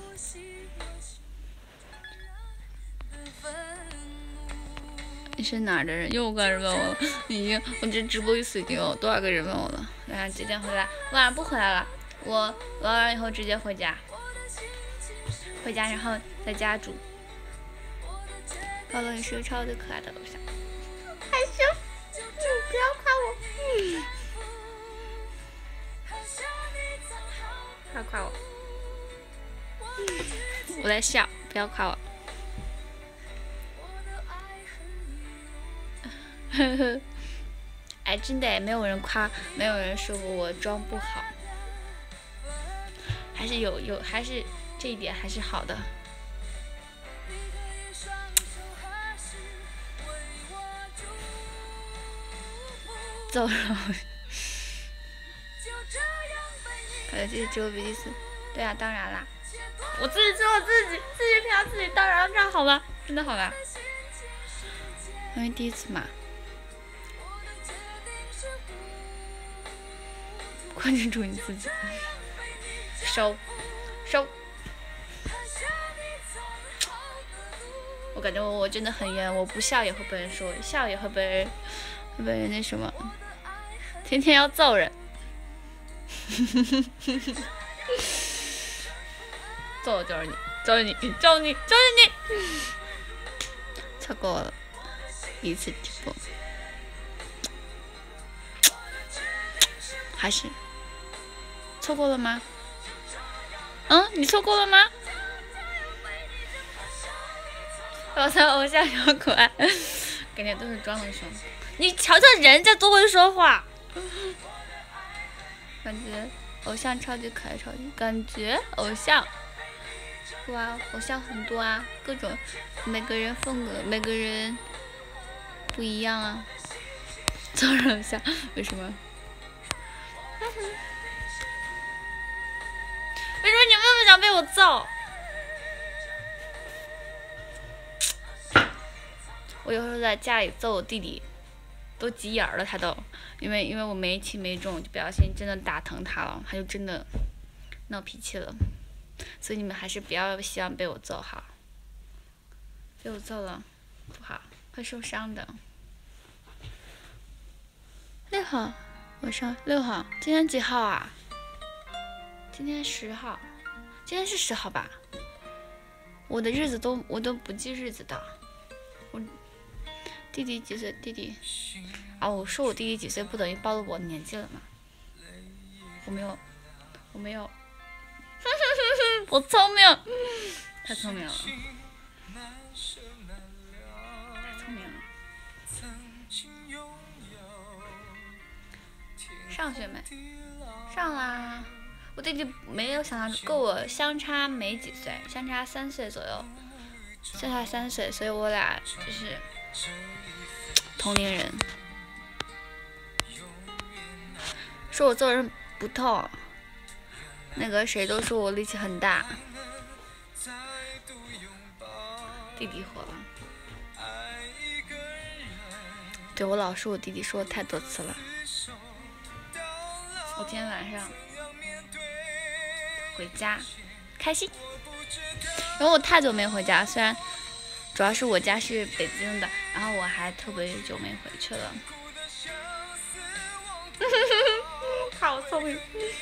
Speaker 2: 你是哪儿的人？又开始问我了。已经，我这直播一次已经有多少个人问我了？晚上几点回来？晚上不回来了，我玩完以后直接回家。回家，然后在家住。高冷也是个超级可爱的偶像。害羞，嗯，不要夸我。嗯，不要夸我。嗯，我在笑，不要夸我。呵呵，哎，真的，没有人夸，没有人说我妆不好，还是有有，还是这一点还是好的。走了，可能这是只有比第四。对啊，当然啦，我自己说我自己，自己评自己，当然这样好吧，真的好吧，因为第一次嘛。关注你自己，收收。 我感觉我我真的很冤，我不笑也会被人说，笑也会被人会被人那什么，天天要揍人。揍就是你，揍你，揍你，就是你。错过了一次直播，还是错过了吗？嗯，你错过了吗？我的偶像好可爱，感觉都是装的凶。你瞧瞧人家多会说话，感觉偶像超级可爱，超级感觉偶像。哇，偶像很多啊，各种，每个人风格，每个人不一样啊。做偶像，为什么？为什么你们那么想被我揍？我有时候在家里揍我弟弟，都急眼了，他都，因为因为我没轻没重，就不小心真的打疼他了，他就真的闹脾气了。所以你们还是不要希望被我揍好，被我揍了不好，会受伤的。六号，我上六号，今天几号啊？今天十号，今天是十号吧？我的日子都我都不记日子的。我弟弟几岁？弟弟啊，我说我弟弟几岁，不等于暴露我年纪了吗？我没有，我没有。我聪明，太聪明了，太聪明了。上学没？上啦。我弟弟没有想到跟我相差没几岁，相差三岁左右，相差三岁，所以我俩就是同龄人。说我揍人不痛。那个谁都说我力气很大，弟弟火了。对，我老说我弟弟说了太多次了。我今天晚上回家，开心。因为我太久没回家，虽然主要是我家是北京的，然后我还特别久没回去了。好聪明。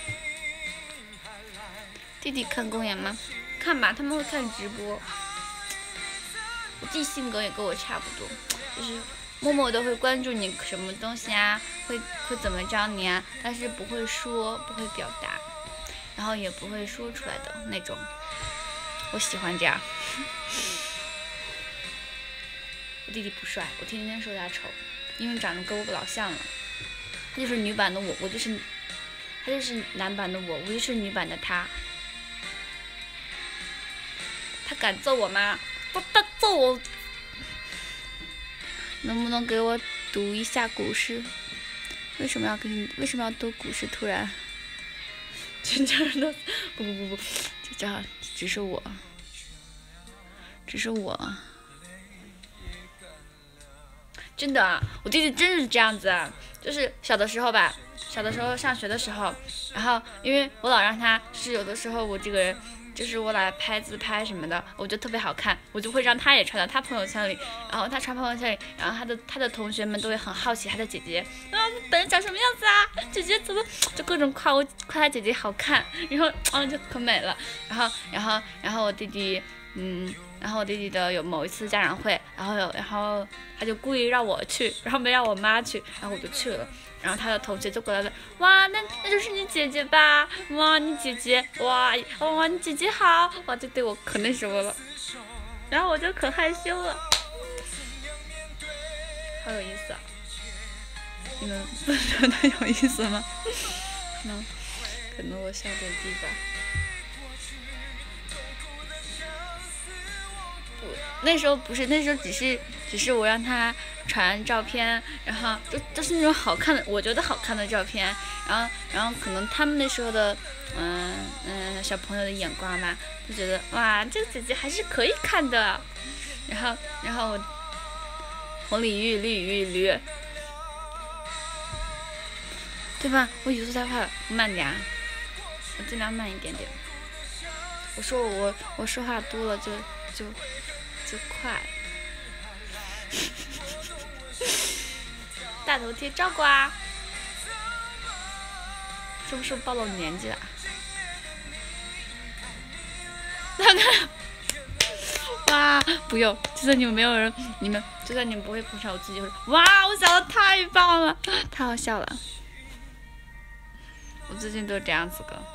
Speaker 2: 弟弟看公演吗？看吧，他们会看直播。我弟性格也跟我差不多，就是默默的会关注你什么东西啊，会会怎么着你啊，但是不会说，不会表达，然后也不会说出来的那种。我喜欢这样。我弟弟不帅，我天天说他丑，因为长得跟我老像了。他就是女版的我，我就是他就是男版的我，我就是女版的他。他敢揍我吗？不，他揍我！能不能给我读一下古诗？为什么要给你？为什么要读古诗？突然，全家人都不不不不，就这样，只是我，只是我。真的啊，我弟弟真是这样子啊，就是小的时候吧，小的时候上学的时候，然后因为我老让他，是有的时候我这个人。就是我来拍自拍什么的，我觉得特别好看，我就会让他也传到他朋友圈里，然后他传朋友圈里，然后他的他的同学们都会很好奇他的姐姐啊，本人长什么样子啊？姐姐怎么就各种夸我夸他姐姐好看，然后啊就可美了，然后然后然后我弟弟嗯，然后我弟弟的有某一次家长会，然后有然后他就故意让我去，然后没让我妈去，然后我就去了。然后他的同学就过来了，哇，那那就是你姐姐吧？哇，你姐姐，哇哇，你姐姐好，哇，就对我可那什么了，然后我就可害羞了，好有意思啊！你们不觉得有意思吗？可能可能我笑点低吧。不，那时候不是，那时候只是只是我让他传照片，然后就就是那种好看的，我觉得好看的照片，然后然后可能他们那时候的嗯嗯小朋友的眼光吧，就觉得哇这个姐姐还是可以看的，然后然后我红鲤鱼绿鱼驴，对吧？我语速太快了，慢点，我尽量慢一点点。我说我我说话多了就就就快。 大头贴照顾啊！是不是暴露年纪了？看看，哇！不用，就算你们没有人，你们就算你们不会捧场，我自己会。哇！我想的太棒了，太好笑了。我最近都这样子的，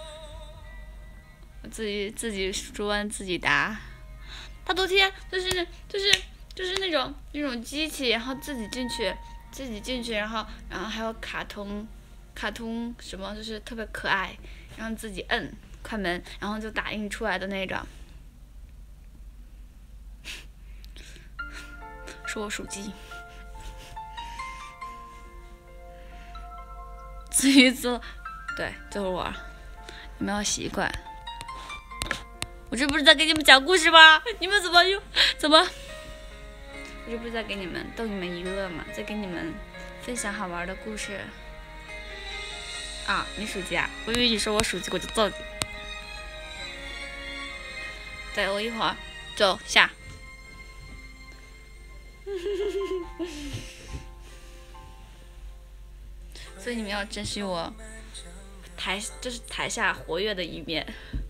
Speaker 2: 我自己自己说完自己答。大头贴就是就是就是那种那种机器，然后自己进去，自己进去，然后然后还有卡通，卡通什么就是特别可爱，然后自己摁快门，然后就打印出来的那种。是我属鸡。至于做，对，就是我，你们要习惯。我这不是在给你们讲故事吗？你们怎么又怎么？我这不是在给你们逗你们娱乐吗？在给你们分享好玩的故事。啊，你属鸡啊？我以为你说我属鸡，我就揍你。对，我一会儿就下。所以你们要珍惜我台，就是台下活跃的一面。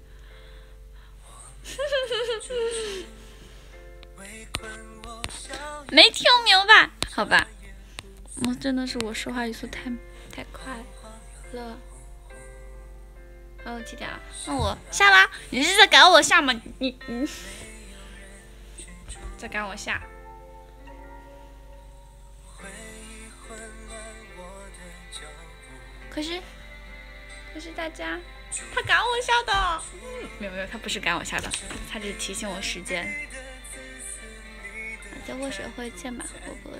Speaker 2: 没听明白？好吧，我真的是我说话语速太太快了。哦，几点了？那我下啦。你是在赶我下吗？你你在赶我下？可是，可是大家，他赶我下的，没有没有，他不是赶我下的，他只是提醒我时间。在握手会见吧，我不，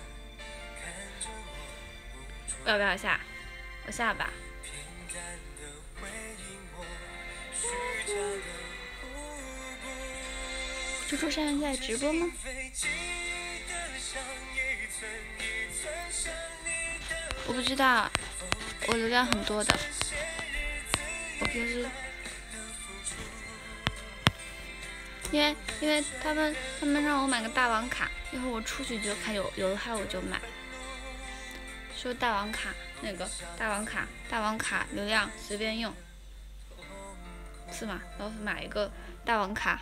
Speaker 2: 我要不要下？我下吧。猪猪现在在直播吗？我不知道，我流量很多的。我平时，因为因为他们他们让我买个大王卡，一会儿我出去就看有有的话我就买。说大王卡那个大王卡大王卡流量随便用，是吗？然后买一个大王卡。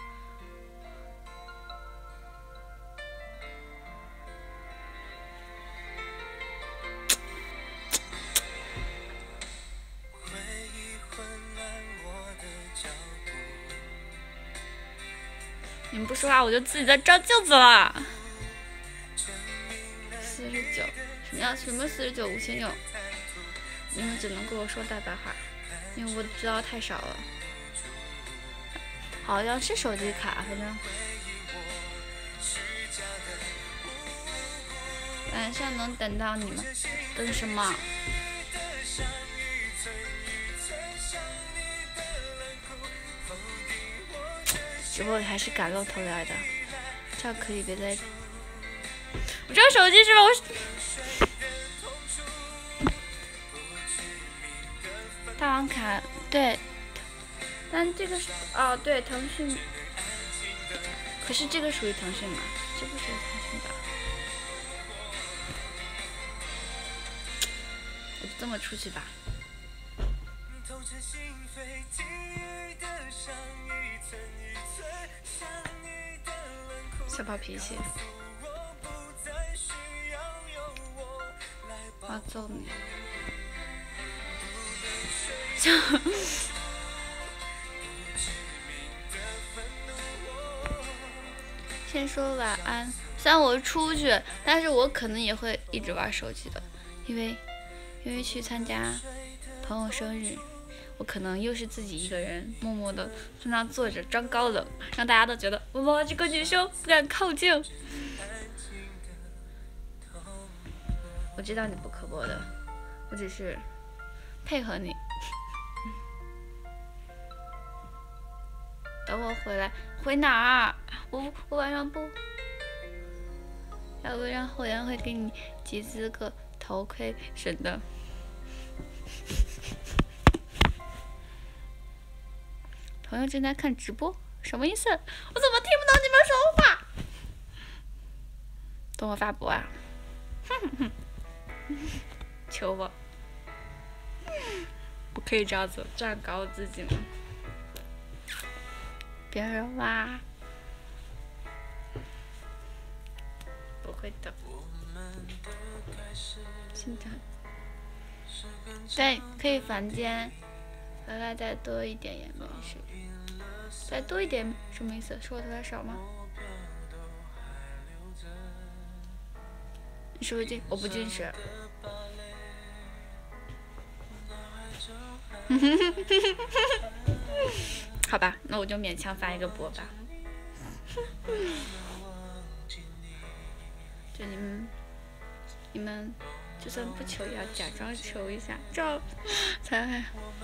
Speaker 2: 你们不说话，我就自己在照镜子了。四十九，什么叫什么四十九五千六？你们只能跟我说大白话，因为我知道太少了。好像是手机卡，反正晚上能等到你们。等什么？直播还是敢露头来的，这样可以别再。我这个手机是吧？我大王卡对，但这个是哦对腾讯，可是这个属于腾讯吗？这不属于腾讯吧？我就这么出去吧。小暴脾气，我要揍你！先说晚安。虽然我出去，但是我可能也会一直玩手机的，因为因为去参加朋友生日。我可能又是自己一个人默默的在那坐着装高冷，让大家都觉得哇这个女生不敢靠近。我知道你不刻薄的，我只是配合你。等我回来，回哪儿？我我晚上不，要不然后然会给你集资个头盔什么的。朋友正在看直播，什么意思？我怎么听不懂你们说话？ 等我发博啊！求我！不可以这样子站高自己吗？别惹我啊！不会的。现在对，可以房间，头发再多一点也没事。再多一点什么意思？是我头发少吗？你是不是近？我不近视。好吧，那我就勉强发一个博吧。就你们，你们就算不求也要假装求一下，这样才……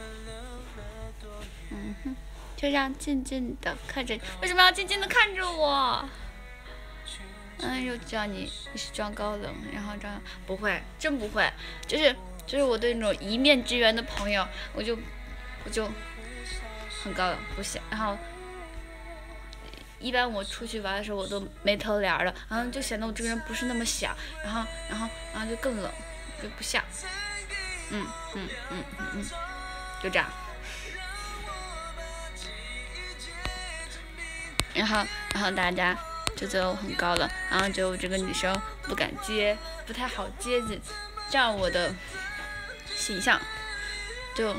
Speaker 2: 嗯哼，就让静静的看着你。为什么要静静的看着我？嗯，又知道你你是装高冷，然后这样不会，真不会，就是就是我对那种一面之缘的朋友，我就我就很高冷，不行。然后一般我出去玩的时候，我都没头帘的，然后就显得我这个人不是那么想，然后然后然后就更冷，就不像，嗯嗯嗯嗯嗯，就这样。然后然后大家就觉得我很高冷，然后觉得我这个女生不敢接，不太好接近，这样我的形象就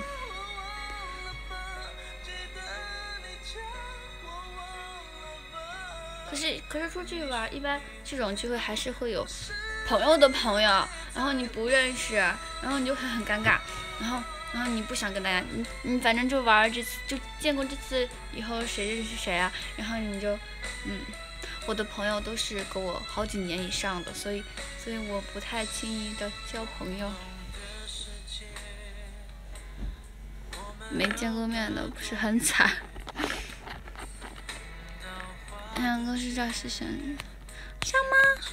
Speaker 2: 可是可是出去玩，一般这种聚会还是会有朋友的朋友，然后你不认识，然后你就会很尴尬，然后然后你不想跟大家，你你反正就玩这次，就见过这次以后谁认识谁啊，然后你就嗯。我的朋友都是跟我好几年以上的，所以所以我不太轻易的交朋友。没见过面的不是很惨。两个是赵西生，像吗？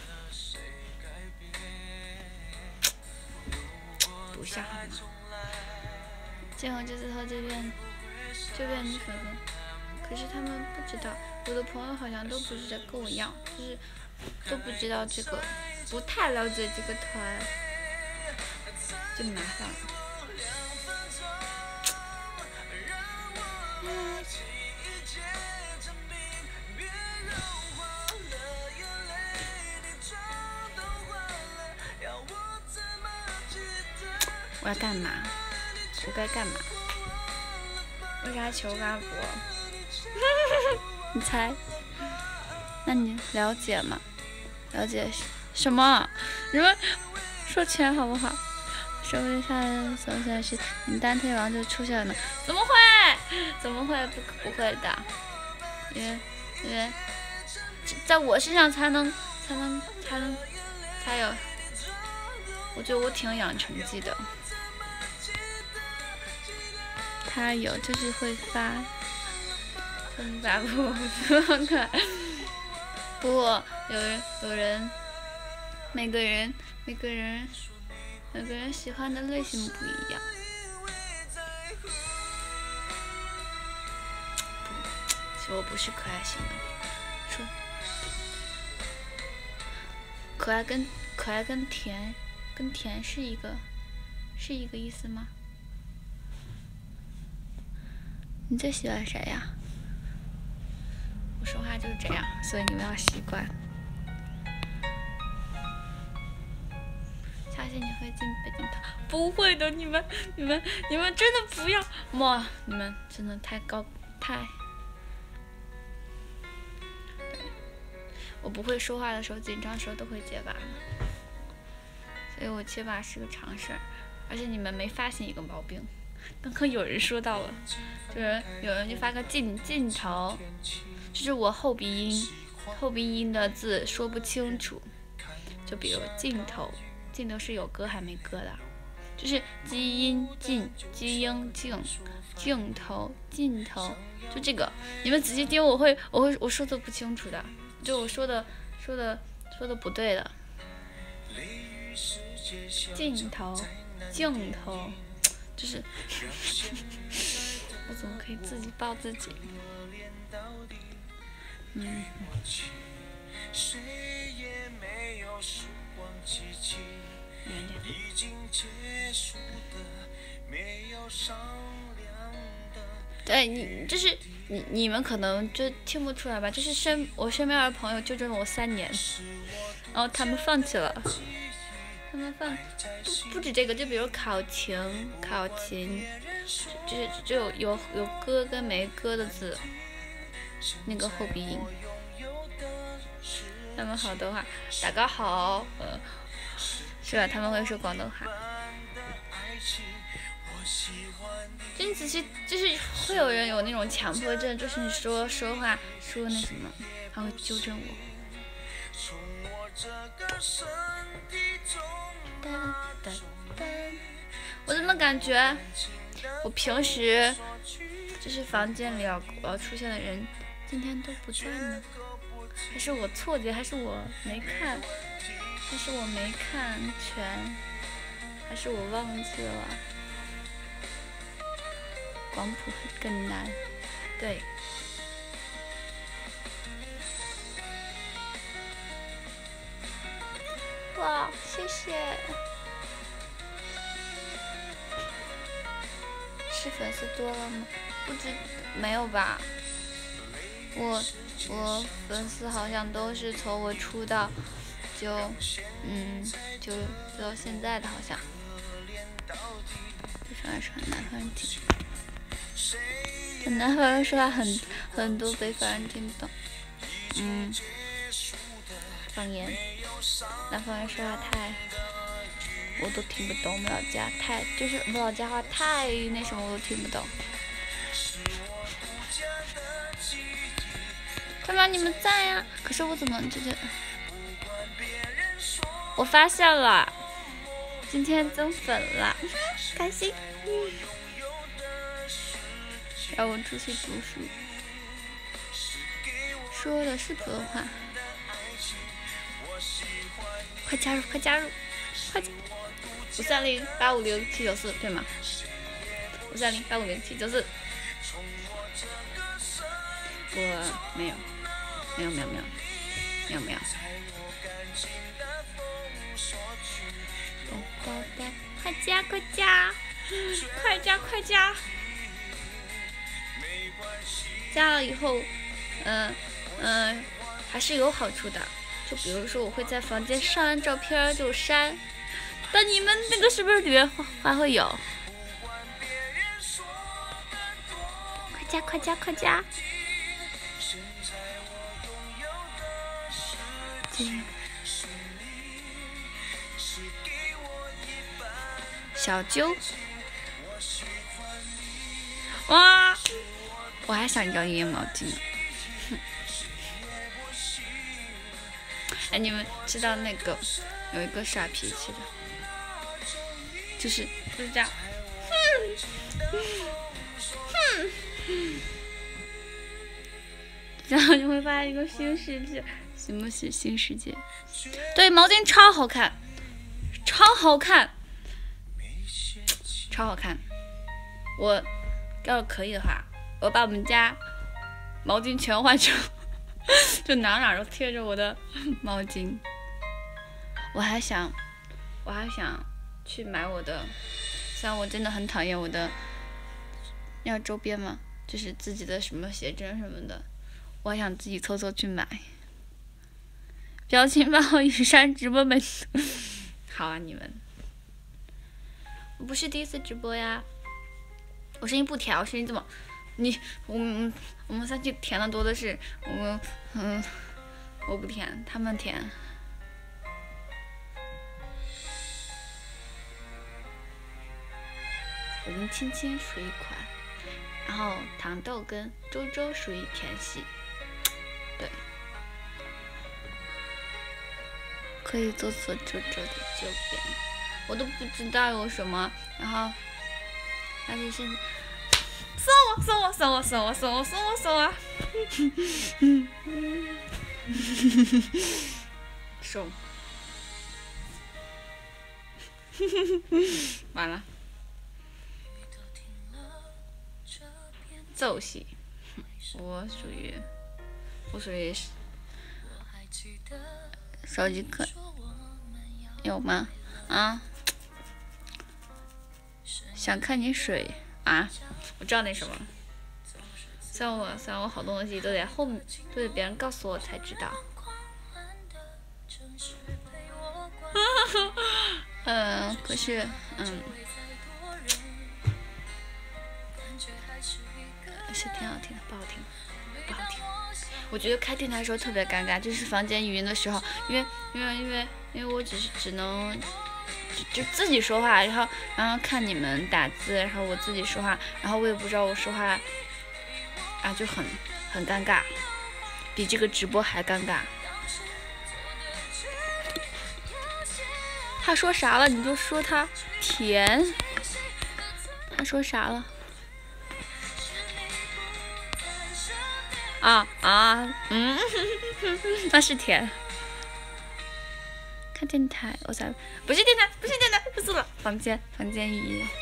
Speaker 2: 不像好吗？见过这次和这边这边女粉丝，可是他们不知道。我的朋友好像都不知道，跟我一样，就是都不知道这个，不太了解这个团，就麻烦了。嗯、我要干嘛？我该干嘛？为啥求阿伯？你猜？那你了解吗？了解什么？你们说钱好不好？说不定下来走下去，你单推王就出现了。怎么会？怎么会？不不会的，因为因为在我身上才能才能才能才有。我觉得我挺养成绩的。他有就是会发。很发布不可爱，不过有人有人，每个人每个人每个人喜欢的类型不一样。其实我不是可爱型的，说可爱跟可爱跟甜跟甜是一个是一个意思吗？你最喜欢谁呀？我说话就是这样，所以你们要习惯。相信你会进北京团，不会的，你们、你们、你们真的不要哇！你们真的太高太……我不会说话的时候，紧张的时候都会结巴，所以我结巴是个常事儿。而且你们没发现一个毛病，刚刚有人说到了，就是有人就发个镜镜头。就是我后鼻音，后鼻音的字说不清楚，就比如镜头，镜头是有歌还没歌的，就是基因镜、基因镜、镜头、镜头，就这个，你们仔细听，我会，我会，我说的不清楚的，就我说的，说的，说的不对的，镜头、镜头，就是我怎么可以自己抱自己？嗯，
Speaker 1: 谁也没有时光机器，已经结束的，没有商量的。
Speaker 2: 对你，就是你你们可能就听不出来吧，就是身我身边的朋友纠正了我三年，然后他们放弃了。他们放不不止这个，就比如考勤，考勤，就是只有有有歌跟没歌的字，那个后鼻音。他们好多话，大家好，呃，是吧？他们会说广东话。就你仔细，就是会有人有那种强迫症，就是你说说话说那什么，他会纠正我。我怎么感觉我平时就是房间里要要出现的人今天都不在呢？还是我错觉？还是我没看？还是我没看全？还是我忘记了？广谱更难，对。哇，谢谢！是粉丝多了吗？不知没有吧？我我粉丝好像都是从我出道就嗯就到现在的，好像。北方人说南方人听，南方人说话很很多北方人听不懂，嗯，方言。南方人说话太，我都听不懂。我们老家太，就是我们老家话太那什么，我都听不懂。干嘛你们在呀？可是我怎么这个？我发现了，今天增粉了，开心。嗯、让我出去读书，说的是普通话。快加入，快加入，快加！五三零八五零七九四，对吗？五三零八五零七九四。我没有，没有，没有，没有，没有，没有。哒哒哒！快加，快加！快加，快加！加了以后，嗯、呃、嗯、呃，还是有好处的。就比如说，我会在房间上完照片就删，但你们那个是不是里面还会有？快加快加快加！小揪，哇！我还想要一根毛巾呢。哎，你们知道那个有一个耍脾气的，就是就是这样，哼，哼，然后你会发现一个新世界，行不行？新世界，对，毛巾超好看，超好看，超好看。我要是可以的话，我把我们家毛巾全换成。就哪哪都贴着我的毛巾，我还想，我还想去买我的，虽然我真的很讨厌我的，要周边嘛，就是自己的什么写真什么的，我还想自己偷偷去买。表情包雨山直播本，好啊你们，我不是第一次直播呀，我声音不调，声音这么。你我们我们三期填的多的是，我们嗯，我不填，他们填。我们青青属于款，然后糖豆跟周周属于甜系，对，可以做做周周的周边，我都不知道有什么，然后而且现在。送我送我送我送我送我送我送我，送，完了，奏戏，我属于我属于手机壳有吗？啊？想看你水啊？我知道那什么。虽然我虽然我好多东西都得后面都得别人告诉我才知道。嗯，可是嗯，是挺好听的，不好听，不好听。我觉得开电台的时候特别尴尬，就是房间语音的时候，因为因为因为因为我只是只能就就自己说话，然后然后看你们打字，然后我自己说话，然后我也不知道我说话啊，就很很尴尬，比这个直播还尴尬。他说啥了你就说他甜。他说啥了？啊啊嗯，那是甜。看电台，我才不是电台，不是电台，不是了。房间，房间语音。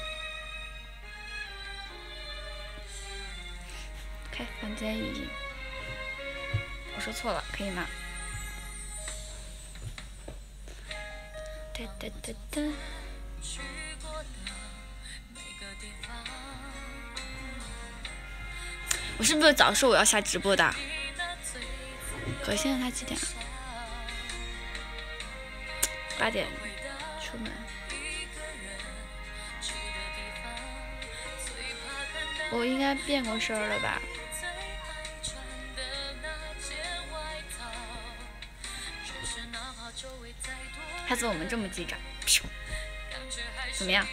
Speaker 2: 开房间语音。我说错了，可以吗？哒哒哒哒。我是不是早说我要下直播的？可现在才几点啊？八点出门。我应该变过身了吧？下次我们这么击掌，怎么样？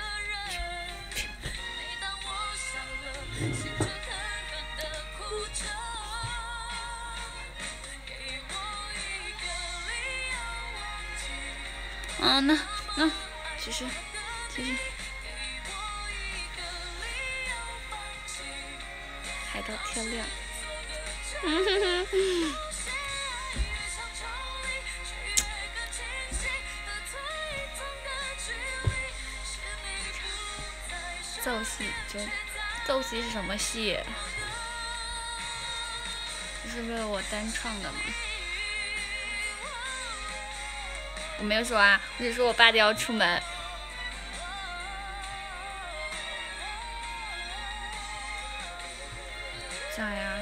Speaker 2: 啊，那那其实其实海盗天亮。嗯哼哼哼。奏戏就奏戏是什么戏？这是为了我单创的吗？我没有说啊，我只说我八点要出门。咋呀？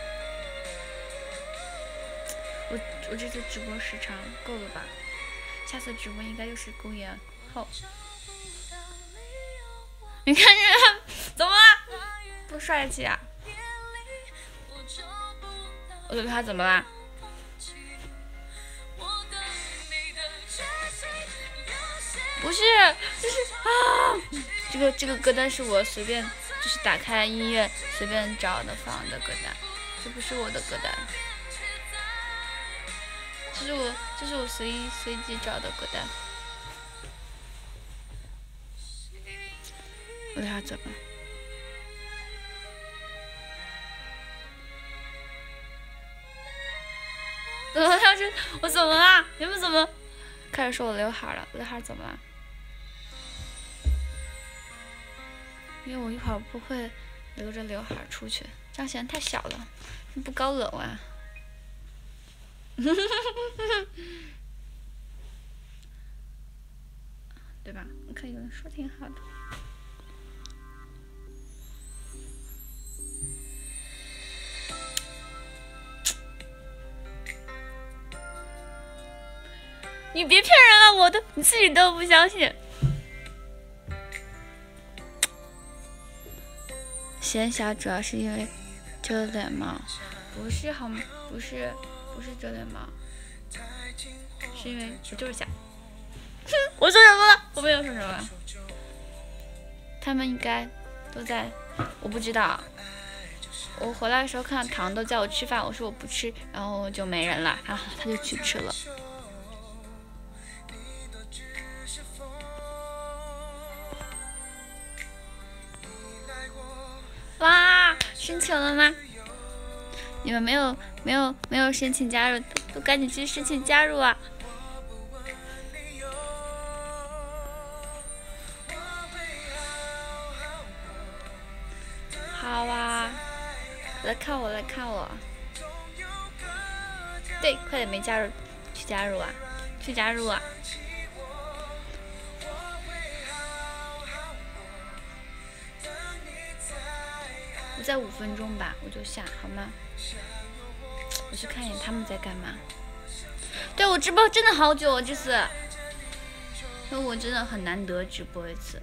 Speaker 2: 我我这次直播时长够了吧？下次直播应该就是公演后。你看这怎么了？不帅气啊！我对他怎么啦？不是，就是啊，这个这个歌单是我随便就是打开音乐随便找的放的歌单，这不是我的歌单，这是我这是我随意随机找的歌单。我对他怎么？怎么要是我怎么啦？你们怎么开始说我刘海了？刘海怎么了？因为我一会儿不会留着刘海出去，这样显得太小了，不高冷啊。对吧？我看有人说挺好的。你别骗人了，我都你自己都不相信。显小主要是因为遮脸毛，不是好吗？不是，不是遮脸毛，是因为我就是小。哼，我说什么了？我没有说什么。他们应该都在，我不知道。我回来的时候看到糖都叫我吃饭，我说我不吃，然后就没人了，然后他就去吃了。哇，申请了吗？你们没有没有没有申请加入，都赶紧去申请加入啊！好啊，来看我，来看我。 对，快点没加入，去加入啊，去加入啊！我再五分钟吧，我就下，好吗？我去看一眼他们在干嘛。对，我直播真的好久，这次，因为我真的很难得直播一次。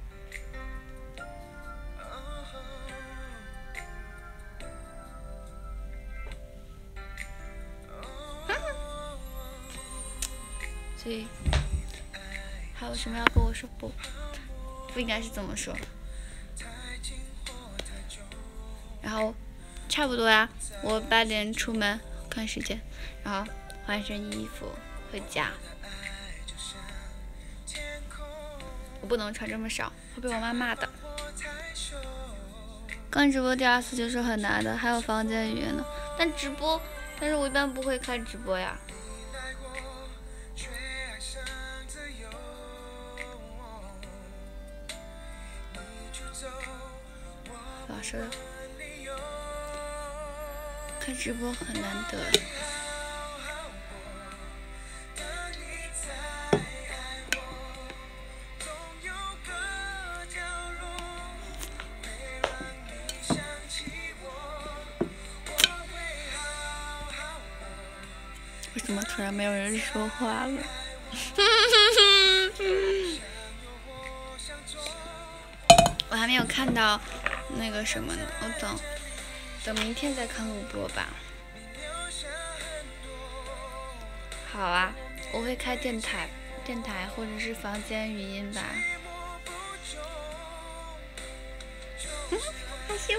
Speaker 2: 所以还有什么要跟我说？不，不应该是这么说。然后差不多呀，我八点出门，看时间，然后换身衣服回家。我不能穿这么少，会被我妈骂的。刚直播第二次就说很难的，还有房间语言呢。但直播，但是我一般不会开直播呀。老师，开直播很难得。为什么突然没有人说话了？我还没有看到那个什么呢，我等等明天再看录播吧。好啊，我会开电台，电台或者是房间语音吧。嗯，害羞。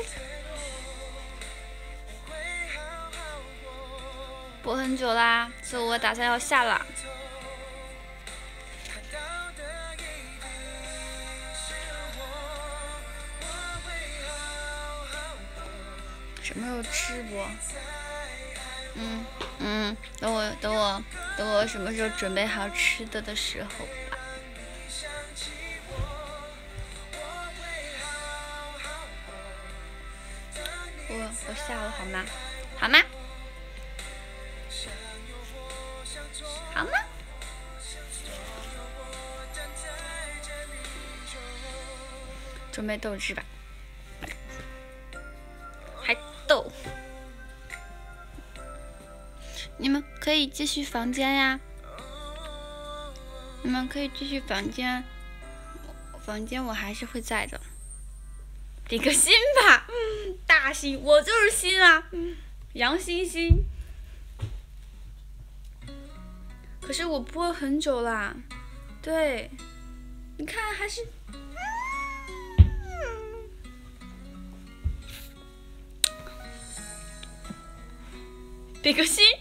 Speaker 2: 播很久啦，所以我打算要下了。什么时候吃播？嗯嗯，等我等我等我什么时候准备好吃的的时候吧。我我下了好吗？好吗？好吗？准备豆汁吧。还豆。你们可以继续房间呀，你们可以继续房间，房间我还是会在的。点个心吧，嗯，大心，我就是心啊，嗯，杨欣欣。可是我播了很久啦，对，你看还是，点个心。